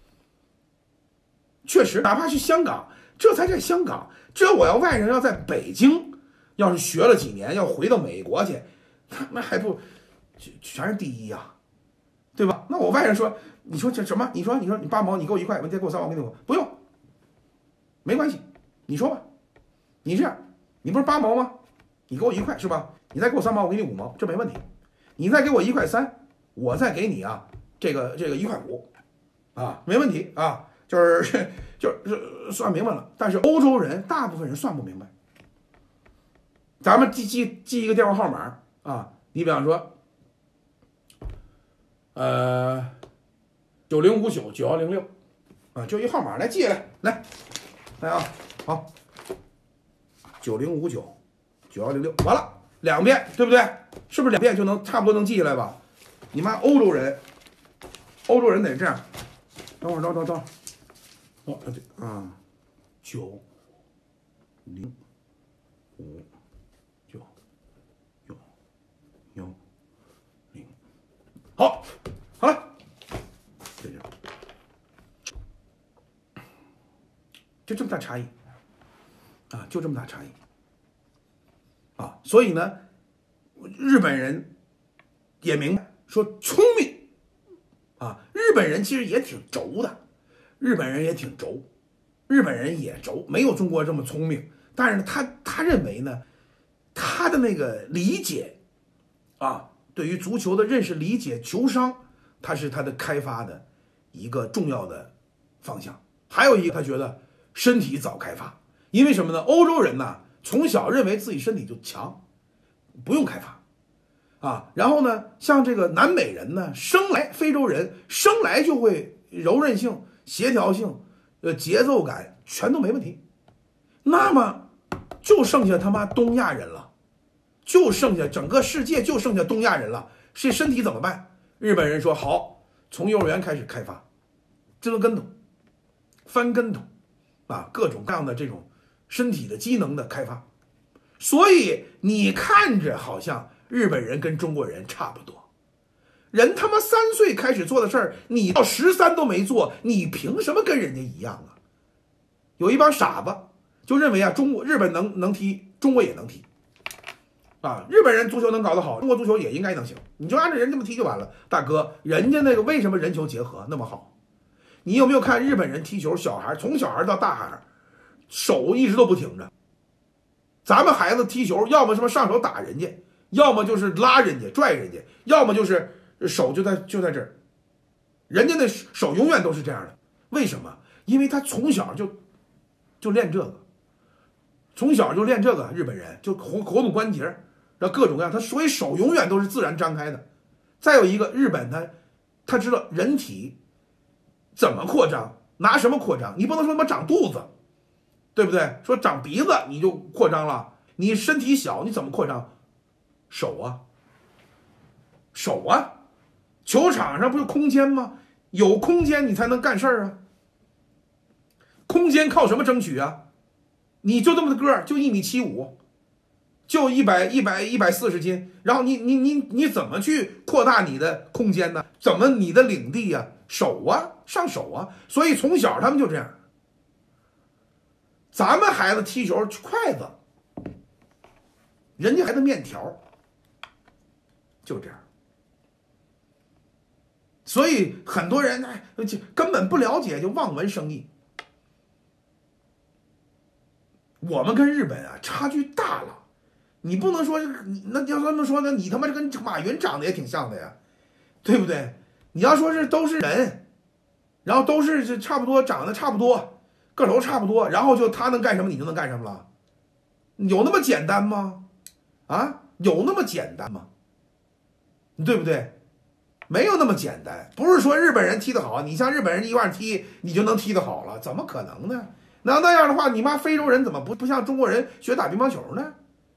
确实，哪怕去香港，这才在香港。这我要外甥要在北京，要是学了几年，要回到美国去，他们还不全是第一呀、啊，对吧？那我外甥说，你说这什么？你说你说你八毛，你给我一块，我再给我三毛，我给你不用，没关系，你说吧，你这样，你不是八毛吗？你给我一块是吧？你再给我三毛，我给你五毛，这没问题。你再给我一块三，我再给你啊，这个这个一块五，啊，没问题啊。就是就是算明白了，但是欧洲人大部分人算不明白。咱们记记记一个电话号码啊，你比方说，呃，九零五九九幺零六，啊，就一号码来记来来来啊，好，九零五九九幺零六，完了两遍，对不对？是不是两遍就能差不多能记下来吧？你妈欧洲人，欧洲人得这样，等会儿等等等。哦，对啊，九零五九九幺零，好，好了，就这样，就这么大差异啊，就这么大差异啊，所以呢，日本人也明白说聪明啊，日本人其实也挺轴的。日本人也挺轴，日本人也轴，没有中国这么聪明。但是他他认为呢，他的那个理解啊，对于足球的认识、理解、球商，他是他的开发的一个重要的方向。还有一个，他觉得身体早开发，因为什么呢？欧洲人呢，从小认为自己身体就强，不用开发啊。然后呢，像这个南美人呢，生来非洲人生来就会柔韧性。协调性、呃节奏感全都没问题，那么就剩下他妈东亚人了，就剩下整个世界就剩下东亚人了，这身体怎么办？日本人说好，从幼儿园开始开发，折跟头、翻跟头，啊，各种各样的这种身体的机能的开发，所以你看着好像日本人跟中国人差不多。人他妈三岁开始做的事儿，你到十三都没做，你凭什么跟人家一样啊？有一帮傻子就认为啊，中国日本能能踢，中国也能踢，啊，日本人足球能搞得好，中国足球也应该能行，你就按照人这么踢就完了。大哥，人家那个为什么人球结合那么好？你有没有看日本人踢球？小孩从小孩到大孩，手一直都不停着。咱们孩子踢球，要么什么上手打人家，要么就是拉人家、拽人家，要么就是。手就在就在这儿，人家那手永远都是这样的，为什么？因为他从小就就练这个，从小就练这个，日本人就活活动关节，然后各种各样，他所以手永远都是自然张开的。再有一个，日本他他知道人体怎么扩张，拿什么扩张，你不能说他妈长肚子，对不对？说长鼻子你就扩张了，你身体小你怎么扩张？手啊，手啊。球场上不是空间吗？有空间你才能干事儿啊。空间靠什么争取啊？你就这么的个儿，就一米七五，就一百一百一百四十斤，然后你你你你怎么去扩大你的空间呢？怎么你的领地啊？手啊，上手啊。所以从小他们就这样。咱们孩子踢球筷子，人家孩子面条，就这样。 所以很多人哎就根本不了解，就望文生义。我们跟日本啊差距大了，你不能说你那要这么说呢，你他妈跟马云长得也挺像的呀，对不对？你要说是都是人，然后都是差不多长得差不多，个头差不多，然后就他能干什么你就能干什么了，有那么简单吗？啊，有那么简单吗？对不对？没有那么简单，不是说日本人踢得好，你像日本人一块踢，你就能踢得好了，怎么可能呢？那那样的话，你妈非洲人怎么不不像中国人学打乒乓球呢？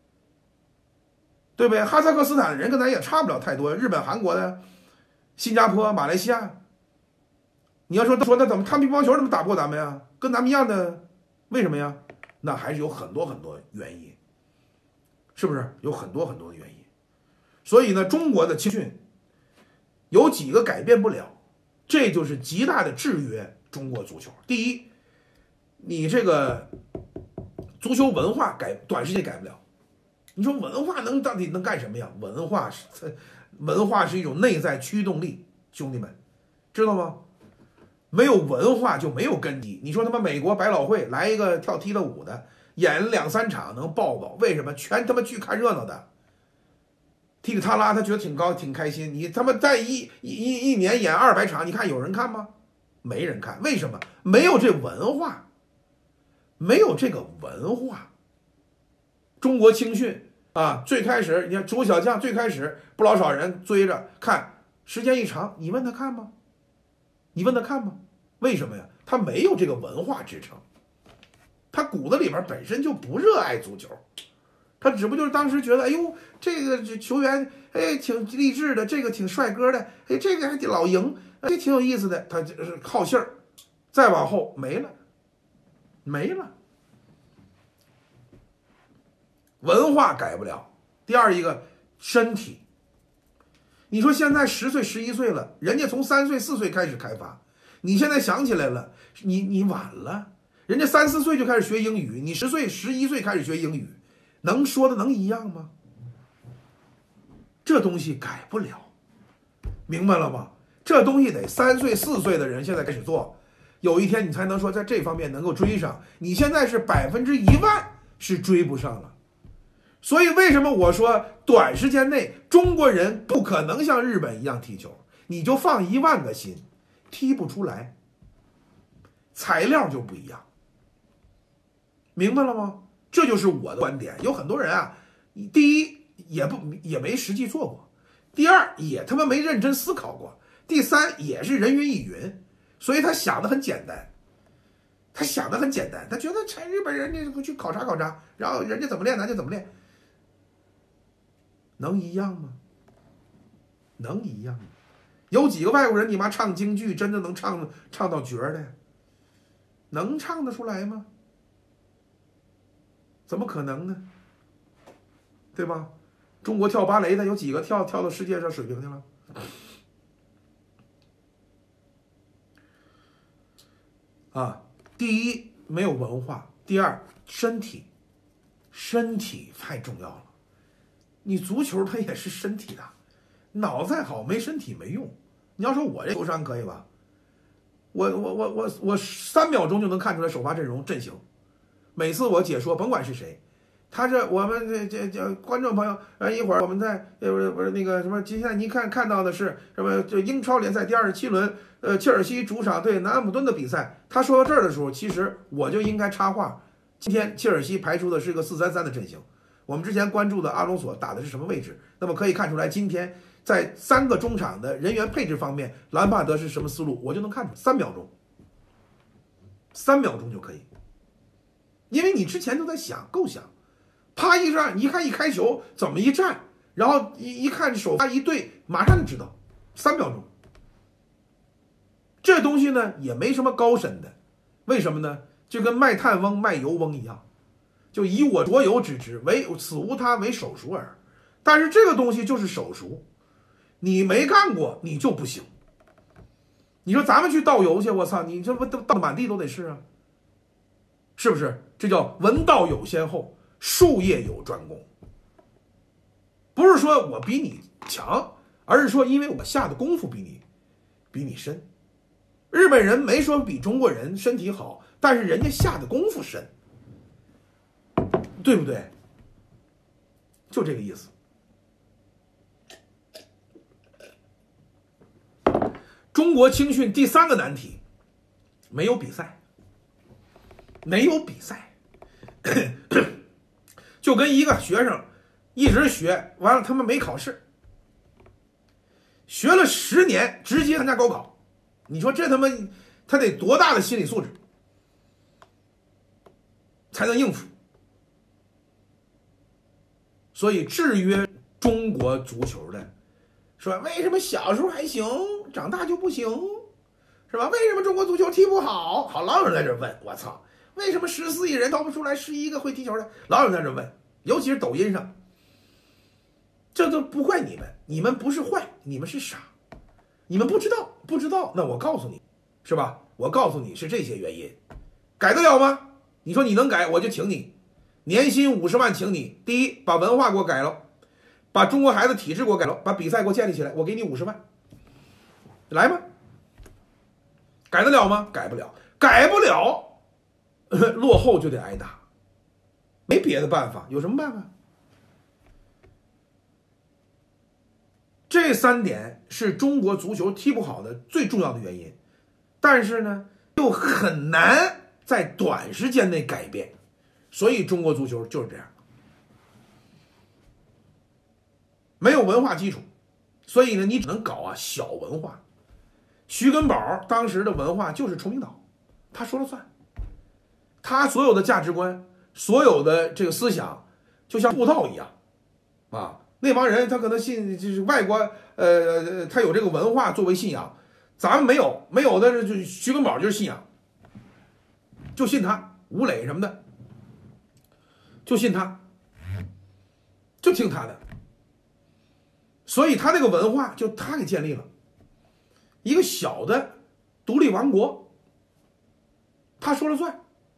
对不对？哈萨克斯坦的人跟咱也差不了太多，日本、韩国的、新加坡、马来西亚，你要说说那怎么他们乒乓球怎么打不过咱们呀？跟咱们一样的，为什么呀？那还是有很多很多原因，是不是？有很多很多的原因。所以呢，中国的青训有几个改变不了，这就是极大的制约中国足球。第一，你这个足球文化改短时间改不了。你说文化能到底能干什么呀？文化是文化是一种内在驱动力，兄弟们，知道吗？没有文化就没有根基。你说他妈美国百老汇来一个跳踢了舞的，演两三场能爆爆，为什么？全他妈去看热闹的。踢个他拉，他觉得挺高挺开心。你他妈在一一一年演二百场，你看有人看吗？没人看，为什么？没有这文化，没有这个文化。中国青训啊，最开始你看朱小将，最开始不老少人追着看，时间一长，你问他看吗？你问他看吗？为什么呀？他没有这个文化支撑，他骨子里边本身就不热爱足球。他只不就是当时觉得，哎呦，这个球员哎挺励志的，这个挺帅哥的，哎，这个还挺老赢，这挺有意思的，他就是好信儿。再往后没了，没了，文化改不了。第二一个身体，你说现在十岁十一岁了，人家从三岁四岁开始开发，你现在想起来了，你你晚了，人家三四岁就开始学英语，你十岁十一岁开始学英语。能说的能一样吗？这东西改不了，明白了吗？这东西得三岁四岁的人现在开始做，有一天你才能说在这方面能够追上。你现在是百分之一万是追不上了。所以为什么我说短时间内中国人不可能像日本一样踢球？你就放一万个心，踢不出来，材料就不一样，明白了吗？这就是我的观点。有很多人啊，第一也不也没实际做过，第二也他妈没认真思考过，第三也是人云亦云，所以他想的很简单，他想的很简单，他觉得这日本人家去考察考察，然后人家怎么练咱就怎么练，能一样吗？能一样吗？有几个外国人你妈唱京剧真的能唱唱到角的，能唱得出来吗？怎么可能呢？对吧？中国跳芭蕾的有几个跳跳到世界上水平去了？啊，第一没有文化，第二身体，身体太重要了。你足球它也是身体的，脑再好没身体没用。你要说我这球商可以吧？我我我我我三秒钟就能看出来首发阵容阵型。每次我解说，甭管是谁，他这我们这这这观众朋友，呃，一会儿我们在呃不是不是那个什么，今天您看看到的是什么？这英超联赛第二十七轮，呃，切尔西主场对南安普敦的比赛。他说到这儿的时候，其实我就应该插话，今天切尔西排出的是个四三三的阵型。我们之前关注的阿隆索打的是什么位置？那么可以看出来，今天在三个中场的人员配置方面，兰帕德是什么思路，我就能看出来，三秒钟，三秒钟就可以。因为你之前都在想构想，啪一站，一看一开球怎么一站，然后一一看首发一对，马上就知道，三秒钟。这东西呢也没什么高深的，为什么呢？就跟卖炭翁卖油翁一样，就以我酌油之之，唯此无他，为手熟耳。但是这个东西就是手熟，你没干过你就不行。你说咱们去倒油去，我操，你这不倒满地都得是啊，是不是？这叫文道有先后，术业有专攻。不是说我比你强，而是说因为我下的功夫比你比你深。日本人没说比中国人身体好，但是人家下的功夫深，对不对？就这个意思。中国青训第三个难题，没有比赛，没有比赛，就跟一个学生一直学完了，他们没考试，学了十年，直接参加高考，你说这他妈他得多大的心理素质才能应付？所以制约中国足球的，说为什么小时候还行，长大就不行，是吧？为什么中国足球踢不好？好，老有人在这问，我操，为什么十四亿人挑不出来十一个会踢球的？老有人在这问，尤其是抖音上，这都不怪你们，你们不是坏，你们是傻，你们不知道，不知道，那我告诉你，是吧？我告诉你是这些原因，改得了吗？你说你能改，我就请你，年薪五十万，请你，第一，把文化给我改了。把中国孩子体制给我改了，把比赛给我建立起来，我给你五十万，来吗？改得了吗？改不了，改不了，落后就得挨打，没别的办法，有什么办法？这三点是中国足球踢不好的最重要的原因，但是呢，又很难在短时间内改变，所以中国足球就是这样。没有文化基础，所以呢，你只能搞啊小文化。徐根宝当时的文化就是崇明岛，他说了算，他所有的价值观，所有的这个思想，就像布道一样，啊，那帮人他可能信就是外国，呃，他有这个文化作为信仰，咱们没有，没有的就徐根宝就是信仰，就信他，吴磊什么的，就信他，就听他的。所以他那个文化就他给建立了一个小的独立王国，他说了算。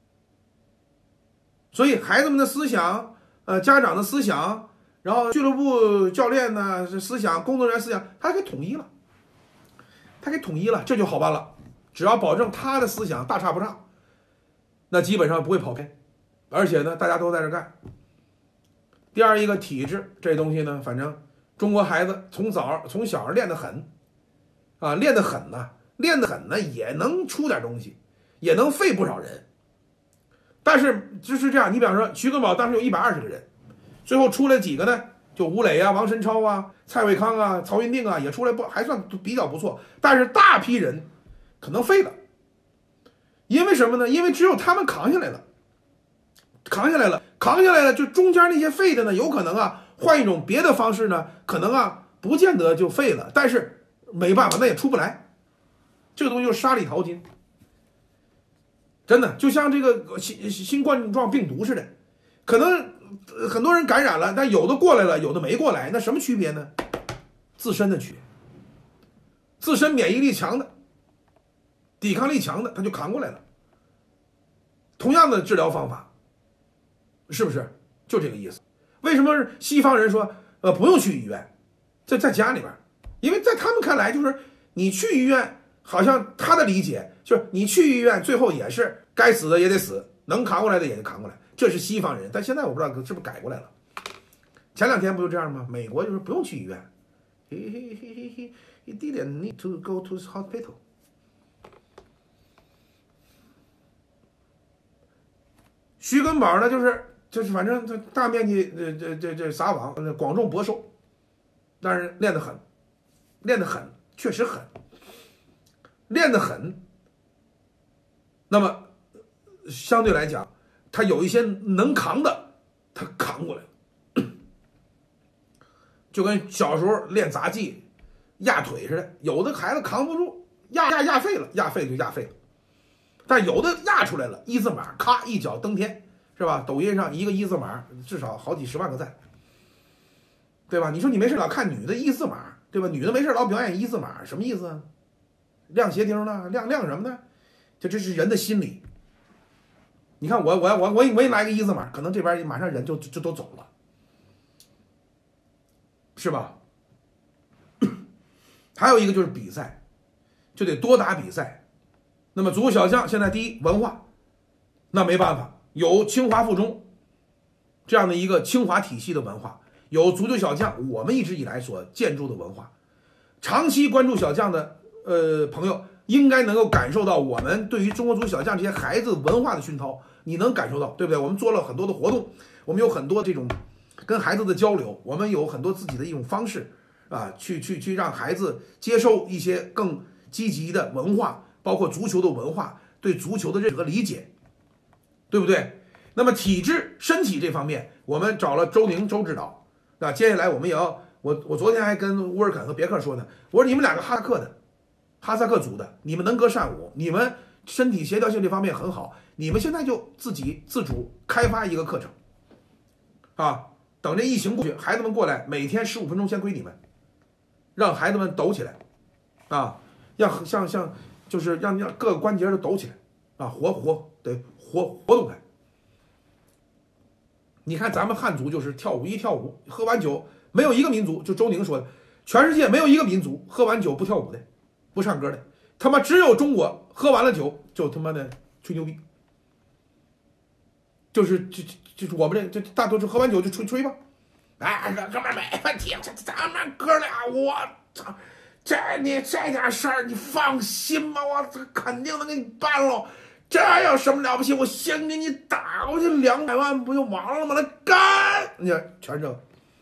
所以孩子们的思想，呃，家长的思想，然后俱乐部教练呢思想，工作人员思想，他给统一了，他给统一了，这就好办了。只要保证他的思想大差不差，那基本上不会跑偏，而且呢，大家都在这干。第二一个体制这东西呢，反正。中国孩子从早从小练得很，啊，练得很呢，练得很呢，也能出点东西，也能废不少人。但是就是这样，你比方说徐根宝当时有一百二十个人，最后出来几个呢？就吴磊啊、王申超啊、蔡伟康啊、曹云定啊，也出来不还算比较不错。但是大批人可能废了，因为什么呢？因为只有他们扛下来了，扛下来了，扛下来了，就中间那些废的呢，有可能啊。换一种别的方式呢，可能啊不见得就废了，但是没办法，那也出不来。这个东西就是沙里淘金，真的就像这个新新冠状病毒似的，可能很多人感染了，但有的过来了，有的没过来，那什么区别呢？自身的区别，自身免疫力强的、抵抗力强的，他就扛过来了。同样的治疗方法，是不是就这个意思？为什么西方人说呃不用去医院，在在家里边？因为在他们看来，就是你去医院，好像他的理解就是你去医院，最后也是该死的也得死，能扛过来的也得扛过来，这是西方人。但现在我不知道是不是改过来了。前两天不就这样吗？美国就是不用去医院 ，he he he he he didn't need to go to the hospital。徐根宝呢，就是。就是反正这大面积这这这这撒网，广种博收，但是练得很，练得很，确实狠，练得很。那么相对来讲，他有一些能扛的，他扛过来了，就跟小时候练杂技压腿似的，有的孩子扛不住，压压压废了，压废就压废了，但有的压出来了，一字马，咔一脚登天。是吧？抖音上一个一字马至少好几十万个赞，对吧？你说你没事老看女的一字马，对吧？女的没事老表演一字马，什么意思啊？亮鞋钉呢？亮亮什么呢？就这是人的心理。你看我我我我我一来个一字马，可能这边马上人就就都走了，是吧？还有一个就是比赛， 就得多打比赛。那么足球小将现在第一文化，那没办法，有清华附中这样的一个清华体系的文化，有足球小将我们一直以来所建筑的文化。长期关注小将的呃朋友应该能够感受到我们对于中国足球小将这些孩子文化的熏陶，你能感受到，对不对？我们做了很多的活动，我们有很多这种跟孩子的交流，我们有很多自己的一种方式啊，去去去让孩子接受一些更积极的文化，包括足球的文化，对足球的认识和理解，对不对？那么体质身体这方面，我们找了周宁周指导，那接下来我们也要，我我昨天还跟乌尔肯和别克说呢，我说你们两个哈萨克的，哈萨克族的，你们能歌善舞，你们身体协调性这方面很好，你们现在就自己自主开发一个课程，啊，等这疫情过去，孩子们过来，每天十五分钟先归你们，让孩子们抖起来，啊，让像像就是让让各个关节都抖起来，啊，活活得活活动开。你看咱们汉族就是跳舞，一跳舞喝完酒，没有一个民族，就周宁说的，全世界没有一个民族喝完酒不跳舞的，不唱歌的，他妈只有中国喝完了酒就他妈的吹牛逼，就是就就是我们这这大多数喝完酒就吹吹吧，哎，哥们儿没问题，这咱们哥俩，我操，这你这点事儿你放心吧，我肯定能给你办喽。这有什么了不起？我先给你打过去两百万，不就完了吗？来干！你看，全这，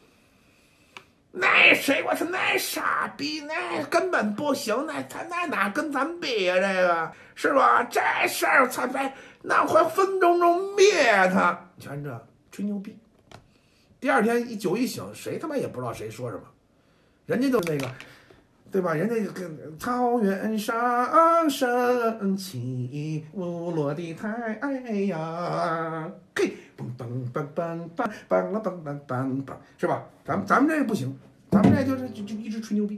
那谁？我操，那傻逼，那根本不行，那他那哪跟咱比呀？这个是吧？这事儿，操，那会分钟钟灭他！全这吹牛逼。第二天一酒一醒，谁他妈也不知道谁说什么，人家都那个。对吧？人家跟草原上升起无落的太阳，嘿，嘣嘣嘣嘣嘣嘣了嘣嘣嘣嘣，是吧？咱们咱们这个不行，咱们这就是就就一直吹牛逼。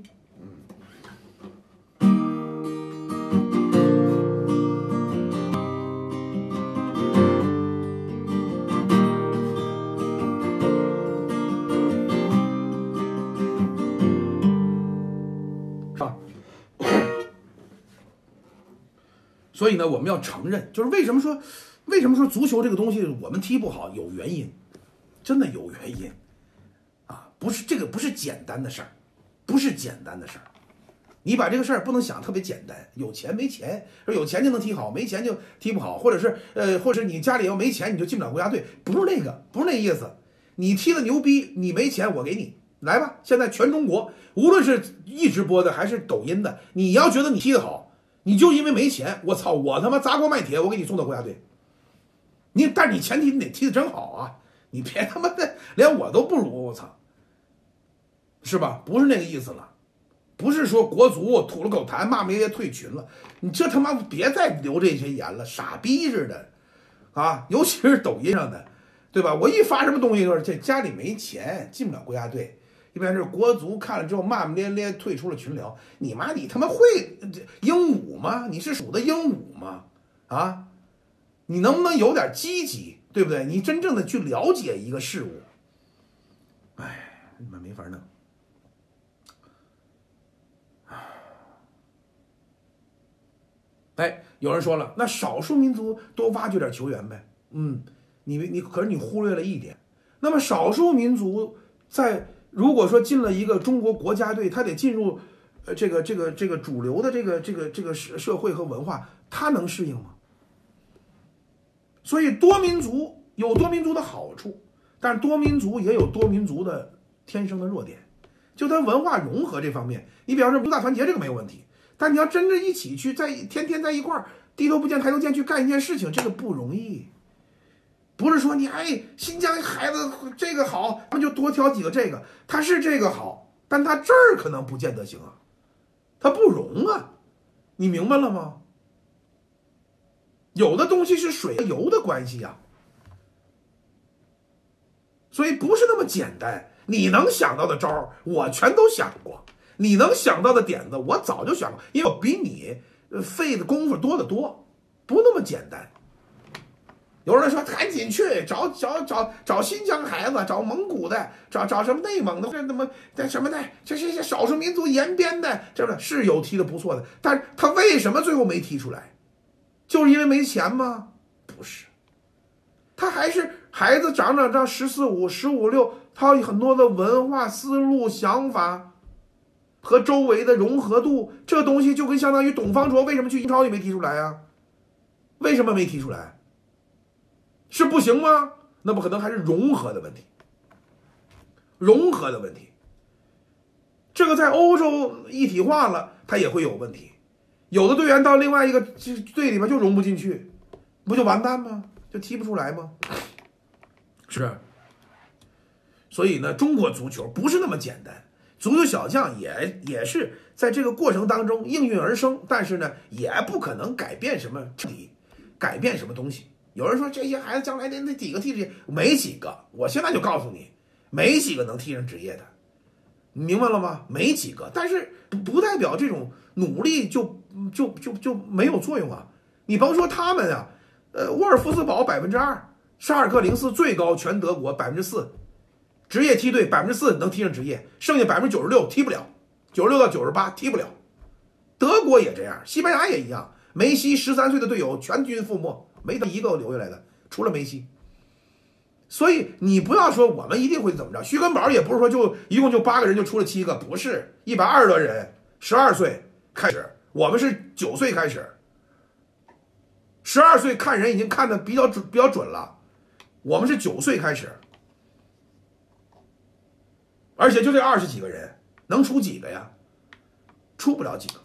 所以呢，我们要承认，就是为什么说，为什么说足球这个东西我们踢不好，有原因，真的有原因，啊，不是这个不是简单的事儿，不是简单的事儿，你把这个事儿不能想特别简单，有钱没钱，说有钱就能踢好，没钱就踢不好，或者是呃，或者是你家里要没钱你就进不了国家队，不是那个，不是那意思，你踢的牛逼，你没钱我给你来吧，现在全中国无论是一直播的还是抖音的，你要觉得你踢得好。你就因为没钱，我操，我他妈砸锅卖铁，我给你送到国家队。你，但是你前提你得踢得真好啊，你别他妈的连我都不如，我操，是吧？不是那个意思了，不是说国足吐了口痰骂没也退群了，你这他妈别再留这些言了，傻逼似的，啊，尤其是抖音上的，对吧？我一发什么东西都是这家里没钱进不了国家队。一般是国足看了之后骂骂咧咧退出了群聊，你妈你他妈会鹦鹉吗？你是属的鹦鹉吗？啊，你能不能有点积极，对不对？你真正的去了解一个事物，哎，你们没法弄。哎，有人说了，那少数民族多挖掘点球员呗。嗯，你你可是你忽略了一点，那么少数民族在。如果说进了一个中国国家队，他得进入，呃，这个这个这个主流的这个这个这个社会和文化，他能适应吗？所以多民族有多民族的好处，但是多民族也有多民族的天生的弱点。就它文化融合这方面，你比方说民族大团结这个没有问题，但你要真正一起去在天天在一块儿低头不见抬头见去干一件事情，这个不容易。不是说你哎，新疆孩子这个好，咱们就多挑几个这个，他是这个好，但他这儿可能不见得行啊，他不融啊，你明白了吗？有的东西是水和油的关系啊，所以不是那么简单。你能想到的招儿，我全都想过；你能想到的点子，我早就想过，因为我比你费的功夫多得多，不那么简单。 有人说赶紧去找找找找新疆孩子，找蒙古的，找找什么内蒙的，这他妈这什么的，这些少数民族延边的，这个是有踢的不错的，但是他为什么最后没踢出来？就是因为没钱吗？不是，他还是孩子长长长十四五、十五六，他有很多的文化思路、想法和周围的融合度，这东西就跟相当于董方卓为什么去英超也没踢出来啊？为什么没踢出来？是不行吗？那不可能，还是融合的问题，融合的问题。这个在欧洲一体化了，它也会有问题。有的队员到另外一个队里面就融不进去，不就完蛋吗？就踢不出来吗？是。所以呢，中国足球不是那么简单，足球小将也也是在这个过程当中应运而生，但是呢，也不可能改变什么彻底改变什么东西。有人说这些孩子将来那那几个踢职业，没几个。我现在就告诉你，没几个能踢上职业的，你明白了吗？没几个。但是不代表这种努力就就就就没有作用啊！你甭说他们啊，呃，沃尔夫斯堡百分之二，沙尔克零四最高全德国百分之四，职业梯队百分之四能踢上职业，剩下百分之九十六踢不了，九十六到九十八踢不了。德国也这样，西班牙也一样。梅西十三岁的队友全军覆没。没他一个留下来的，除了梅西。所以你不要说我们一定会怎么着，徐根宝也不是说就一共就八个人就出了七个，不是一百二十多人，十二岁开始，我们是九岁开始，十二岁看人已经看得比较准比较准了，我们是九岁开始，而且就这二十几个人，能出几个呀？出不了几个。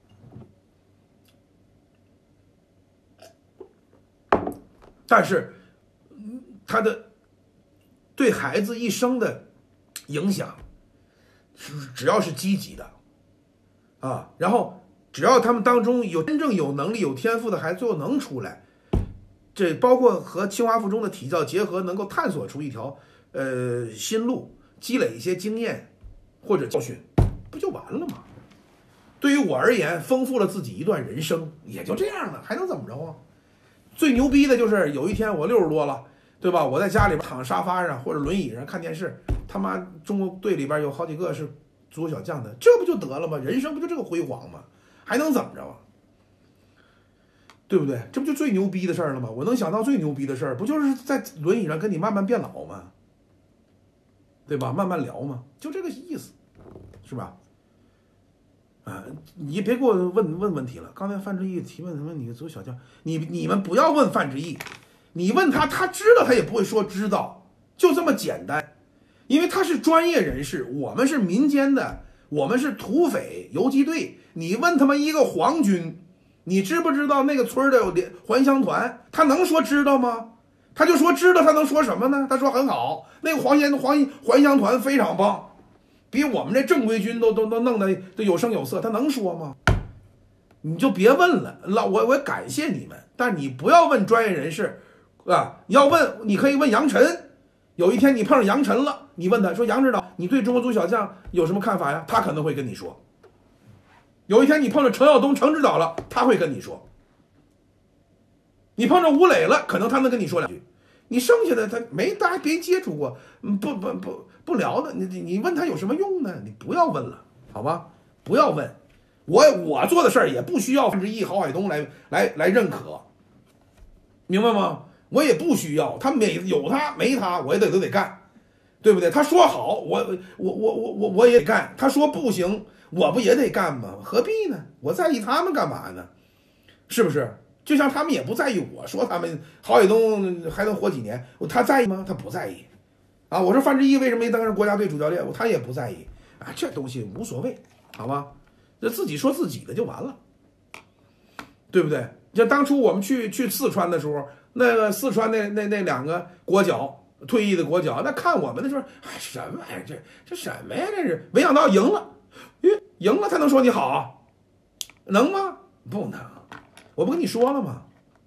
但是，他的对孩子一生的影响，只要是积极的，啊，然后只要他们当中有真正有能力、有天赋的孩子，最后能出来，这包括和清华附中的体教结合，能够探索出一条呃新路，积累一些经验或者教训，不就完了吗？对于我而言，丰富了自己一段人生，也就这样了，还能怎么着啊？最牛逼的就是有一天我六十多了，对吧？我在家里边躺沙发上或者轮椅上看电视，他妈中国队里边有好几个是足球小将的，这不就得了吗？人生不就这个辉煌吗？还能怎么着啊？对不对？这不就最牛逼的事儿了吗？我能想到最牛逼的事儿，不就是在轮椅上跟你慢慢变老吗？对吧？慢慢聊嘛，就这个意思，是吧？啊，你别给我问问问题了。刚才范志毅提问什么？你足球小将，你你们不要问范志毅，你问他，他知道他也不会说知道，就这么简单。因为他是专业人士，我们是民间的，我们是土匪游击队。你问他们一个皇军，你知不知道那个村的有还乡团？他能说知道吗？他就说知道，他能说什么呢？他说很好，那个还乡还还乡团非常棒。比我们这正规军都都都弄得都有声有色，他能说吗？你就别问了，老我我感谢你们，但你不要问专业人士，啊，要问你可以问杨晨。有一天你碰上杨晨了，你问他说杨指导，你对中国足球小将有什么看法呀？他可能会跟你说。有一天你碰上程耀东程指导了，他会跟你说。你碰上吴磊了，可能他能跟你说两句。你剩下的他没大家别接触过，不不不不聊的，你你问他有什么用呢？你不要问了，好吧？不要问，我我做的事儿也不需要范志毅、郝海东来来来认可，明白吗？我也不需要，他没有他没他，我也得都得干，对不对？他说好，我我我我我我也得干；他说不行，我不也得干吗？何必呢？我在意他们干嘛呢？是不是？就像他们也不在意我说他们郝海东还能活几年，他在意吗？他不在意啊。我说范志毅为什么没当上国家队主教练，他也不在意啊。这东西无所谓，好吧？这自己说自己的就完了，对不对？像当初我们去去四川的时候，那个四川那那那两个国脚退役的国脚，那看我们的时候，哎，什么玩意儿？这这什么呀？这是没想到赢了，咦，赢了他能说你好，能吗？不能。我不跟你说了吗？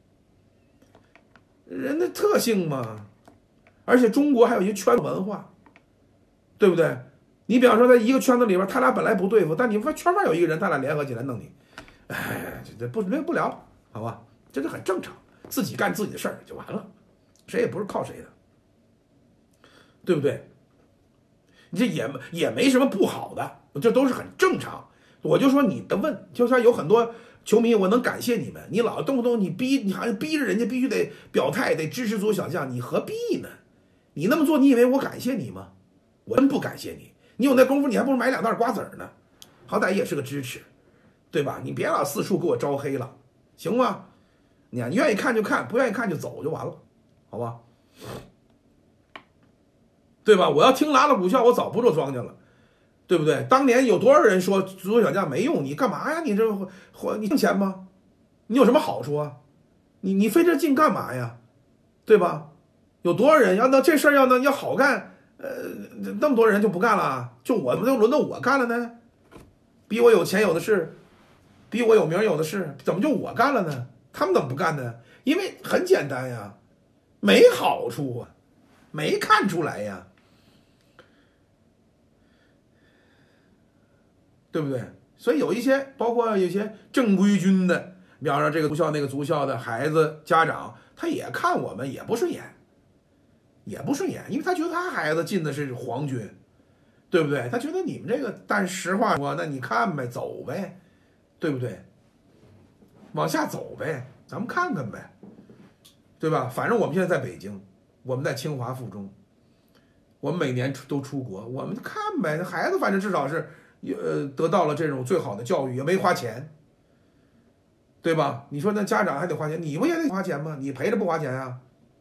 人的特性嘛，而且中国还有一个圈子文化，对不对？你比方说在一个圈子里边，他俩本来不对付，但你说圈外有一个人，他俩联合起来弄你，哎，这不这不聊了，好吧？这就很正常，自己干自己的事儿就完了， 谁也不是靠谁的，对不对？你这也也没什么不好的，这都是很正常。我就说你的问，就像有很多球迷，我能感谢你们，你老动不动你逼，你还逼着人家必须得表态，得支持足球小将，你何必呢？你那么做，你以为我感谢你吗？我真不感谢你。你有那功夫，你还不如买两袋瓜子呢，好歹也是个支持，对吧？你别老四处给我招黑了，行吗？你你愿意看就看，不愿意看就走就完了，好吧？对吧？我要听拉了股票，我早不做庄稼了，对不对？当年有多少人说足球小将没用，你干嘛呀？你这你挣钱吗？你有什么好处啊？你你费这劲干嘛呀？对吧？有多少人要那这事儿要那要好干，呃，那么多人就不干了，就我怎么就轮到我干了呢？比我有钱有的是，比我有名有的是，怎么就我干了呢？他们怎么不干呢？因为很简单呀，没好处啊，没看出来呀，对不对？所以有一些，包括有些正规军的，比方说这个足校那个足校的孩子家长，他也看我们也不顺眼，也不顺眼，因为他觉得他孩子进的是皇军，对不对？他觉得你们这个，但实话说，那你看呗，走呗，对不对？往下走呗，咱们看看呗，对吧？反正我们现在在北京，我们在清华附中，我们每年都出国，我们看呗。孩子反正至少是呃得到了这种最好的教育，也没花钱，对吧？你说那家长还得花钱，你不也得花钱吗？你赔着不花钱啊？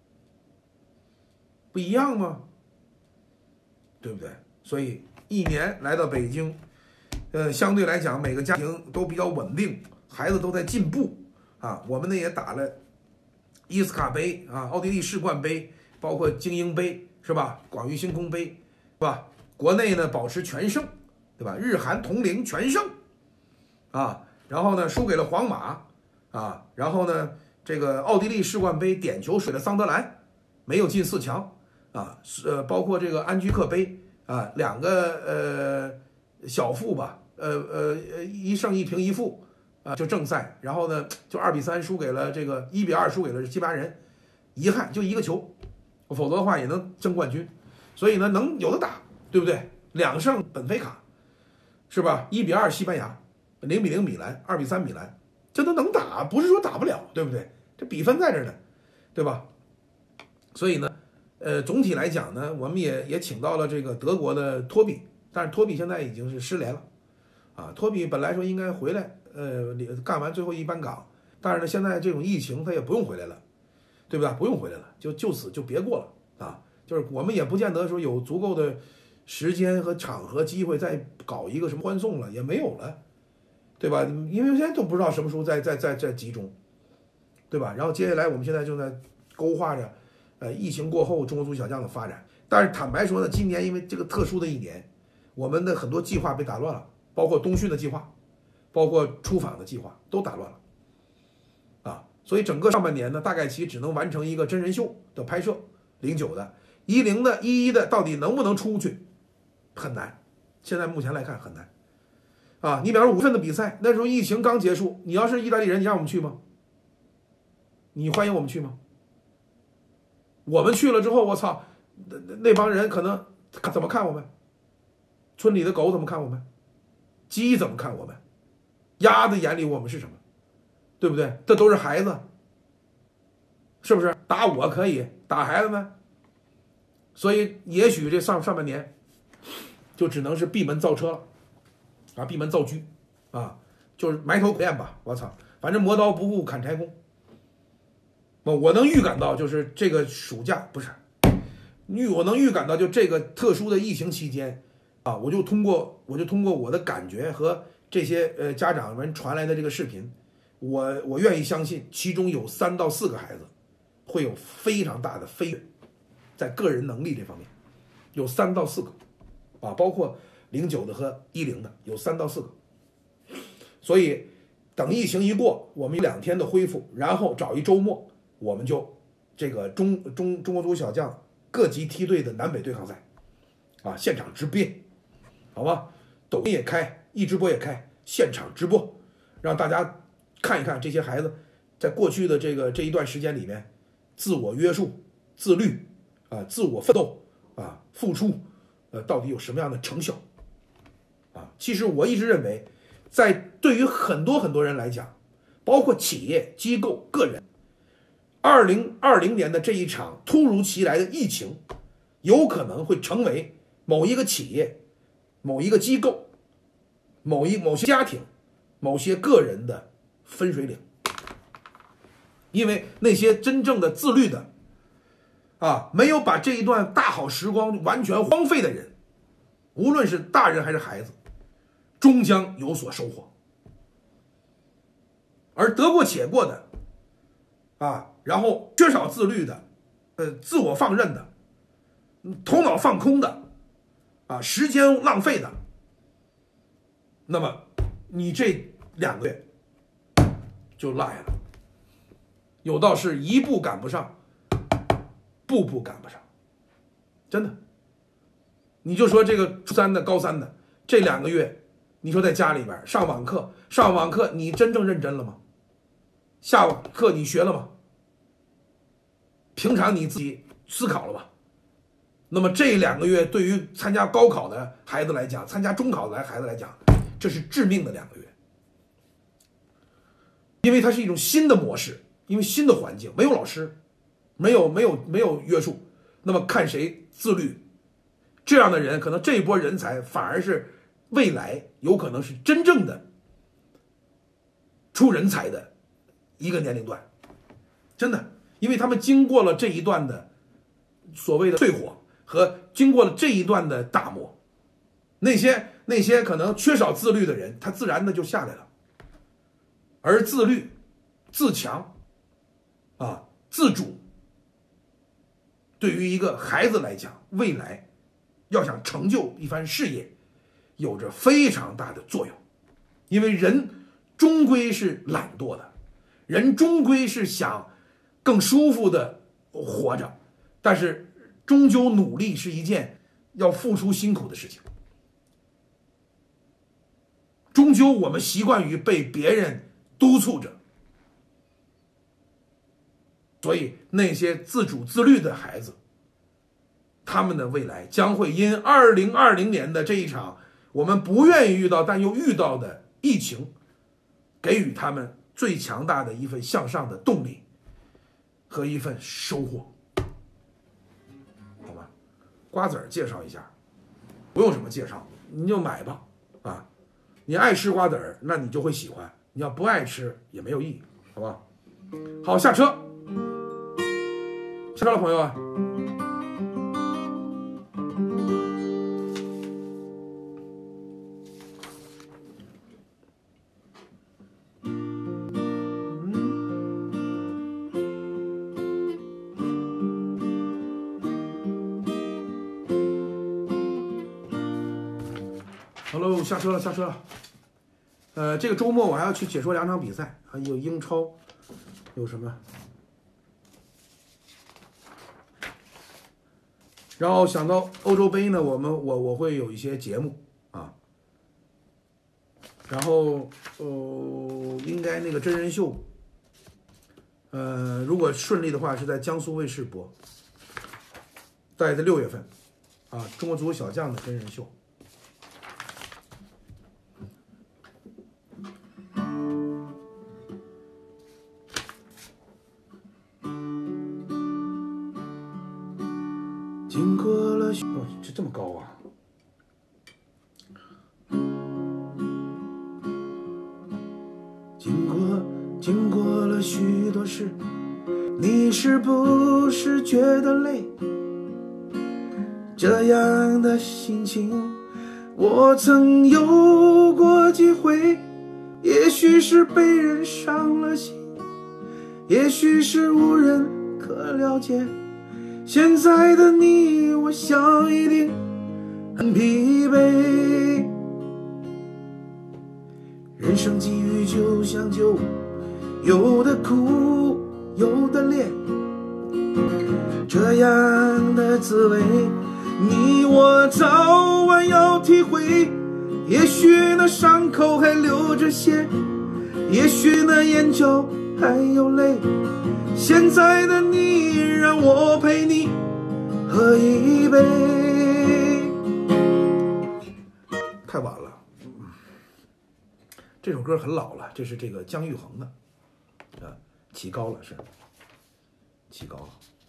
不一样吗？对不对？所以一年来到北京，呃，相对来讲每个家庭都比较稳定。孩子都在进步啊，我们呢也打了伊斯卡杯啊、奥地利世冠杯，包括精英杯是吧？广域星空杯是吧？国内呢保持全胜，对吧？日韩同龄全胜啊，然后呢输给了皇马啊，然后呢这个奥地利世冠杯点球水了桑德兰，没有进四强啊，呃，包括这个安居克杯啊，两个呃小负吧，呃呃一胜一平一负。啊，就正赛，然后呢，就二比三输给了这个一比二输给了西班牙人，遗憾就一个球，否则的话也能争冠军，所以呢能有的打，对不对？两胜本菲卡，是吧？一比二西班牙，零比零米兰，二比三米兰，这都能打，不是说打不了，对不对？这比分在这呢，对吧？所以呢，呃，总体来讲呢，我们也也请到了这个德国的托比，但是托比现在已经是失联了，啊，托比本来说应该回来。呃，干完最后一班岗，但是呢，现在这种疫情他也不用回来了，对吧？不用回来了，就就此就别过了啊！就是我们也不见得说有足够的时间和场合机会再搞一个什么欢送了，也没有了，对吧？因为现在都不知道什么时候再再再再集中，对吧？然后接下来我们现在正在勾画着，呃，疫情过后中国足球小将的发展。但是坦白说呢，今年因为这个特殊的一年，我们的很多计划被打乱了，包括冬训的计划。包括出访的计划都打乱了，啊，所以整个上半年呢，大概其只能完成一个真人秀的拍摄，零九的、一零的、一一的，到底能不能出去，很难。现在目前来看很难，啊，你比方说五月份的比赛，那时候疫情刚结束，你要是意大利人，你让我们去吗？你欢迎我们去吗？我们去了之后，我操，那那帮人可能怎么看我们？村里的狗怎么看我们？鸡怎么看我们？鸭子眼里我们是什么，对不对？这都是孩子，是不是？打我可以，打孩子们，所以也许这上上半年就只能是闭门造车了，啊，闭门造车，啊，就是埋头苦练吧。我操，反正磨刀不误砍柴工。我我能预感到，就是这个暑假不是，预我能预感到，就这个特殊的疫情期间，啊，我就通过我就通过我的感觉和。这些呃家长们传来的这个视频，我我愿意相信，其中有三到四个孩子会有非常大的飞跃，在个人能力这方面，有三到四个，啊，包括零九的和一零的有三到四个。所以等疫情一过，我们有两天的恢复，然后找一周末，我们就这个中中中国足球小将各级梯队的南北对抗赛，啊，现场直播，好吧，抖音也开。一直播也开，现场直播，让大家看一看这些孩子在过去的这个这一段时间里面，自我约束自律啊、自我奋斗啊、付出，呃，到底有什么样的成效啊？其实我一直认为，在对于很多很多人来讲，包括企业、机构、个人，二零二零年的这一场突如其来的疫情，有可能会成为某一个企业、某一个机构、某一某些家庭、某些个人的分水岭。因为那些真正的自律的啊，没有把这一段大好时光完全荒废的人，无论是大人还是孩子，终将有所收获。而得过且过的啊，然后缺少自律的，呃，自我放任的，头脑放空的，啊，时间浪费的，那么你这两个月就赖了，有道是一步赶不上，步步赶不上，真的。你就说这个初三的、高三的这两个月，你说在家里边上网课，上网课你真正认真了吗？下网课你学了吗？平常你自己思考了吧？那么这两个月对于参加高考的孩子来讲，参加中考的孩子来讲，这是致命的两个月，因为它是一种新的模式，因为新的环境，没有老师，没有没有没有约束，那么看谁自律，这样的人可能这一波人才反而是未来有可能是真正的出人才的一个年龄段，真的，因为他们经过了这一段的所谓的淬火和经过了这一段的打磨，那些那些可能缺少自律的人，他自然的就下来了。而自律、自强啊、自主，对于一个孩子来讲，未来要想成就一番事业，有着非常大的作用。因为人终归是懒惰的，人终归是想更舒服的活着，但是终究努力是一件要付出辛苦的事情。终究我们习惯于被别人督促着，所以那些自主自律的孩子，他们的未来将会因二零二零年的这一场我们不愿意遇到但又遇到的疫情，给予他们最强大的一份向上的动力和一份收获。好吧，瓜子儿介绍一下，不用什么介绍，你就买吧啊！你爱吃瓜子儿，那你就会喜欢；你要不爱吃也没有意义，好吧？好，下车，下车了，朋友啊！Hello， 下车了，下车了。呃，这个周末我还要去解说两场比赛，还有英超，有什么？然后想到欧洲杯呢，我们我我会有一些节目啊。然后呃，应该那个真人秀，呃，如果顺利的话，是在江苏卫视播，大概在六月份，啊，中国足球小将的真人秀。经过了，哦，这这么高啊！经过经过了许多事，你是不是觉得累？这样的心情，我曾有过几回。也许是被人伤了心，也许是无人可了解。现在的你，我想一定很疲惫。人生际遇就像酒，有的苦，有的烈，这样的滋味，你我早晚要体会。也许那伤口还流着血，也许那眼角还有泪， 现在的你让我陪你喝一杯。太晚了，这首歌很老了，这是这个姜育恒的，啊，起高了是，起高了，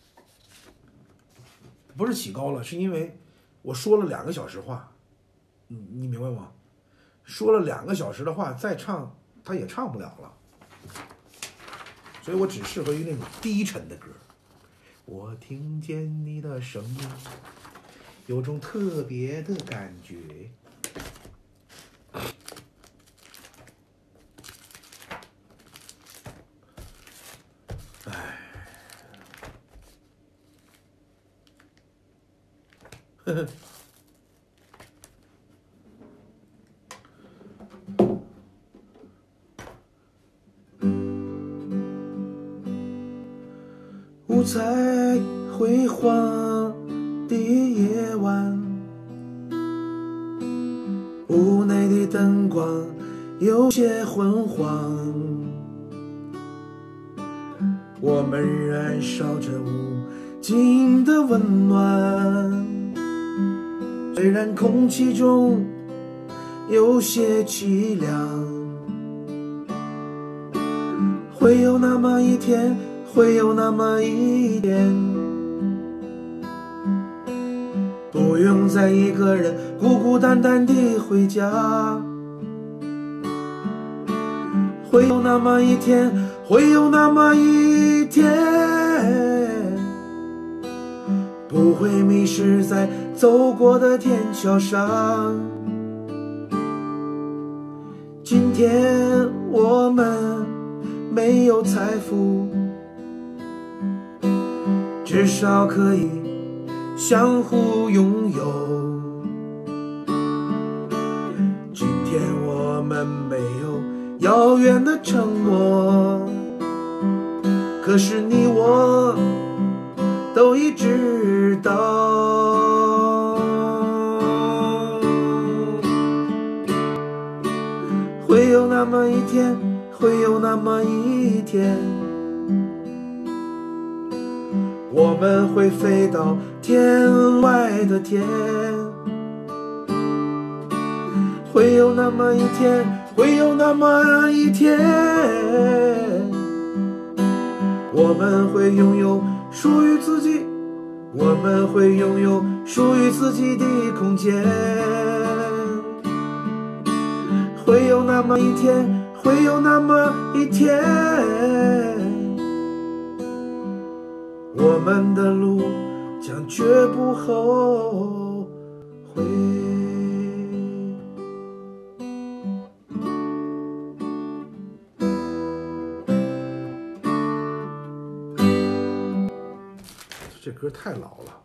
不是起高了，是因为我说了两个小时话，你你明白吗？说了两个小时的话，再唱他也唱不了了，所以我只适合于那种低沉的歌。我听见你的声音，有种特别的感觉。哎，呵呵。五彩辉煌的夜晚，屋内的灯光有些昏黄，我们燃烧着无尽的温暖，虽然空气中有些凄凉，会有那么一天，会有那么一天，不用再一个人孤孤单单地回家。会有那么一天，会有那么一天，不会迷失在走过的天桥上。今天我们没有财富，至少可以相互拥有。今天我们没有遥远的承诺，可是你我都已知道，会有那么一天，会有那么一天，我们会飞到天外的天，会有那么一天，会有那么一天，我们会拥有属于自己，我们会拥有属于自己的空间。会有那么一天，会有那么一天，我们的路将绝不后悔。这歌太老了。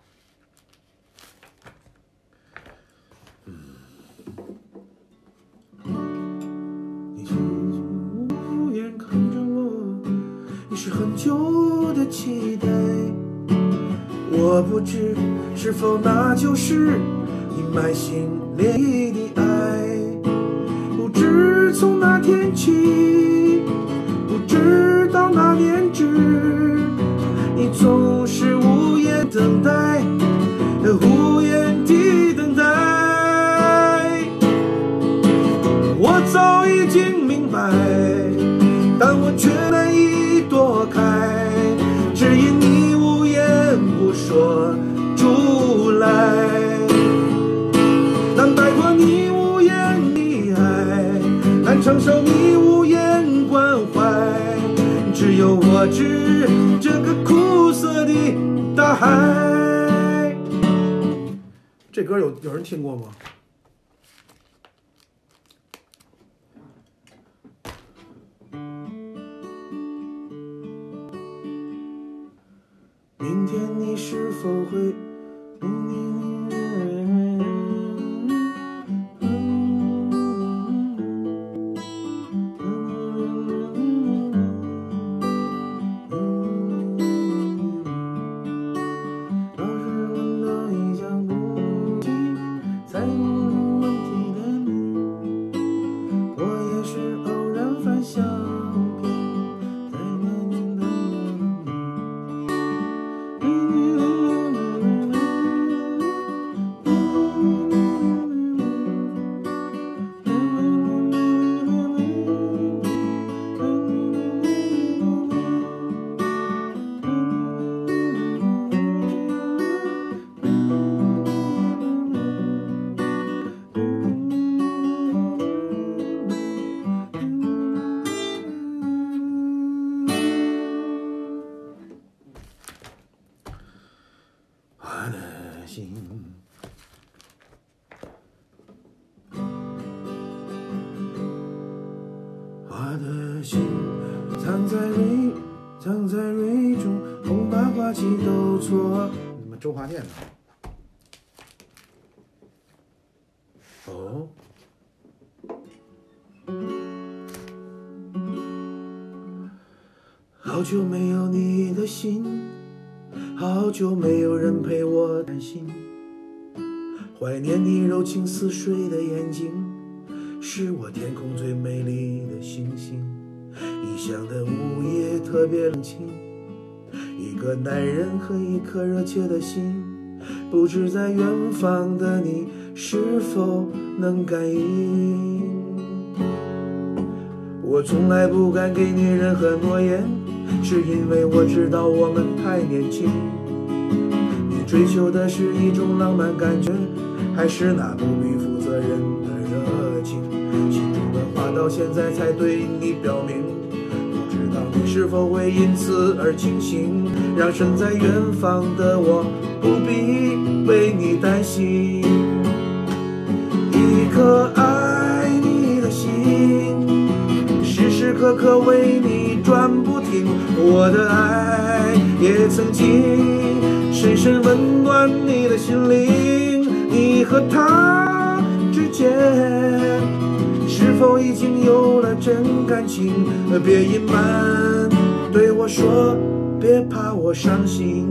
嗯，你就无言看着我，你是很久的期待，我不知是否那就是你埋心涟漪的爱。不知从那天起，不知到那年止，你总是无言等待，无言的等待。我早已经明白，但我却难以躲开，只因你无言不说出来。难摆脱你无言的爱，难承受你无言关怀，只有我知这个苦涩的大海。这歌有有人听过吗？明天你是否会的心藏在蕊，藏在蕊中，红白花期都错。你们周华健的。哦。好久没有你的心，好久没有人陪我担心，怀念你柔情似水的眼睛，是我天空最美丽的星星。异乡的午夜特别冷清，一个男人和一颗热切的心，不知在远方的你是否能感应。我从来不敢给你任何诺言，是因为我知道我们太年轻。你追求的是一种浪漫感觉，还是那不必负责任的热情？心中的话到现在才对你表明，不知道你是否会因此而清醒，让身在远方的我不必为你担心。一颗爱你的心，时时刻刻为你转不停，我的爱也曾经深深温暖你的心灵。你和他之间是否已经有了真感情？别隐瞒，对我说，别怕我伤心。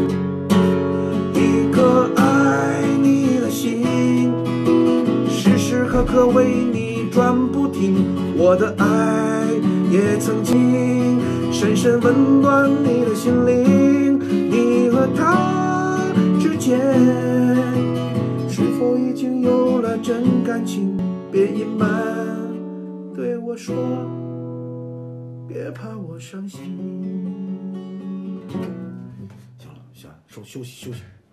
一颗爱你的心，时时刻刻为你转不停，我的爱也曾经深深温暖你的心灵。你和他之间是否已经有了真感情？别隐瞒，对我说，别怕我伤心。行了，行了，休休息休息。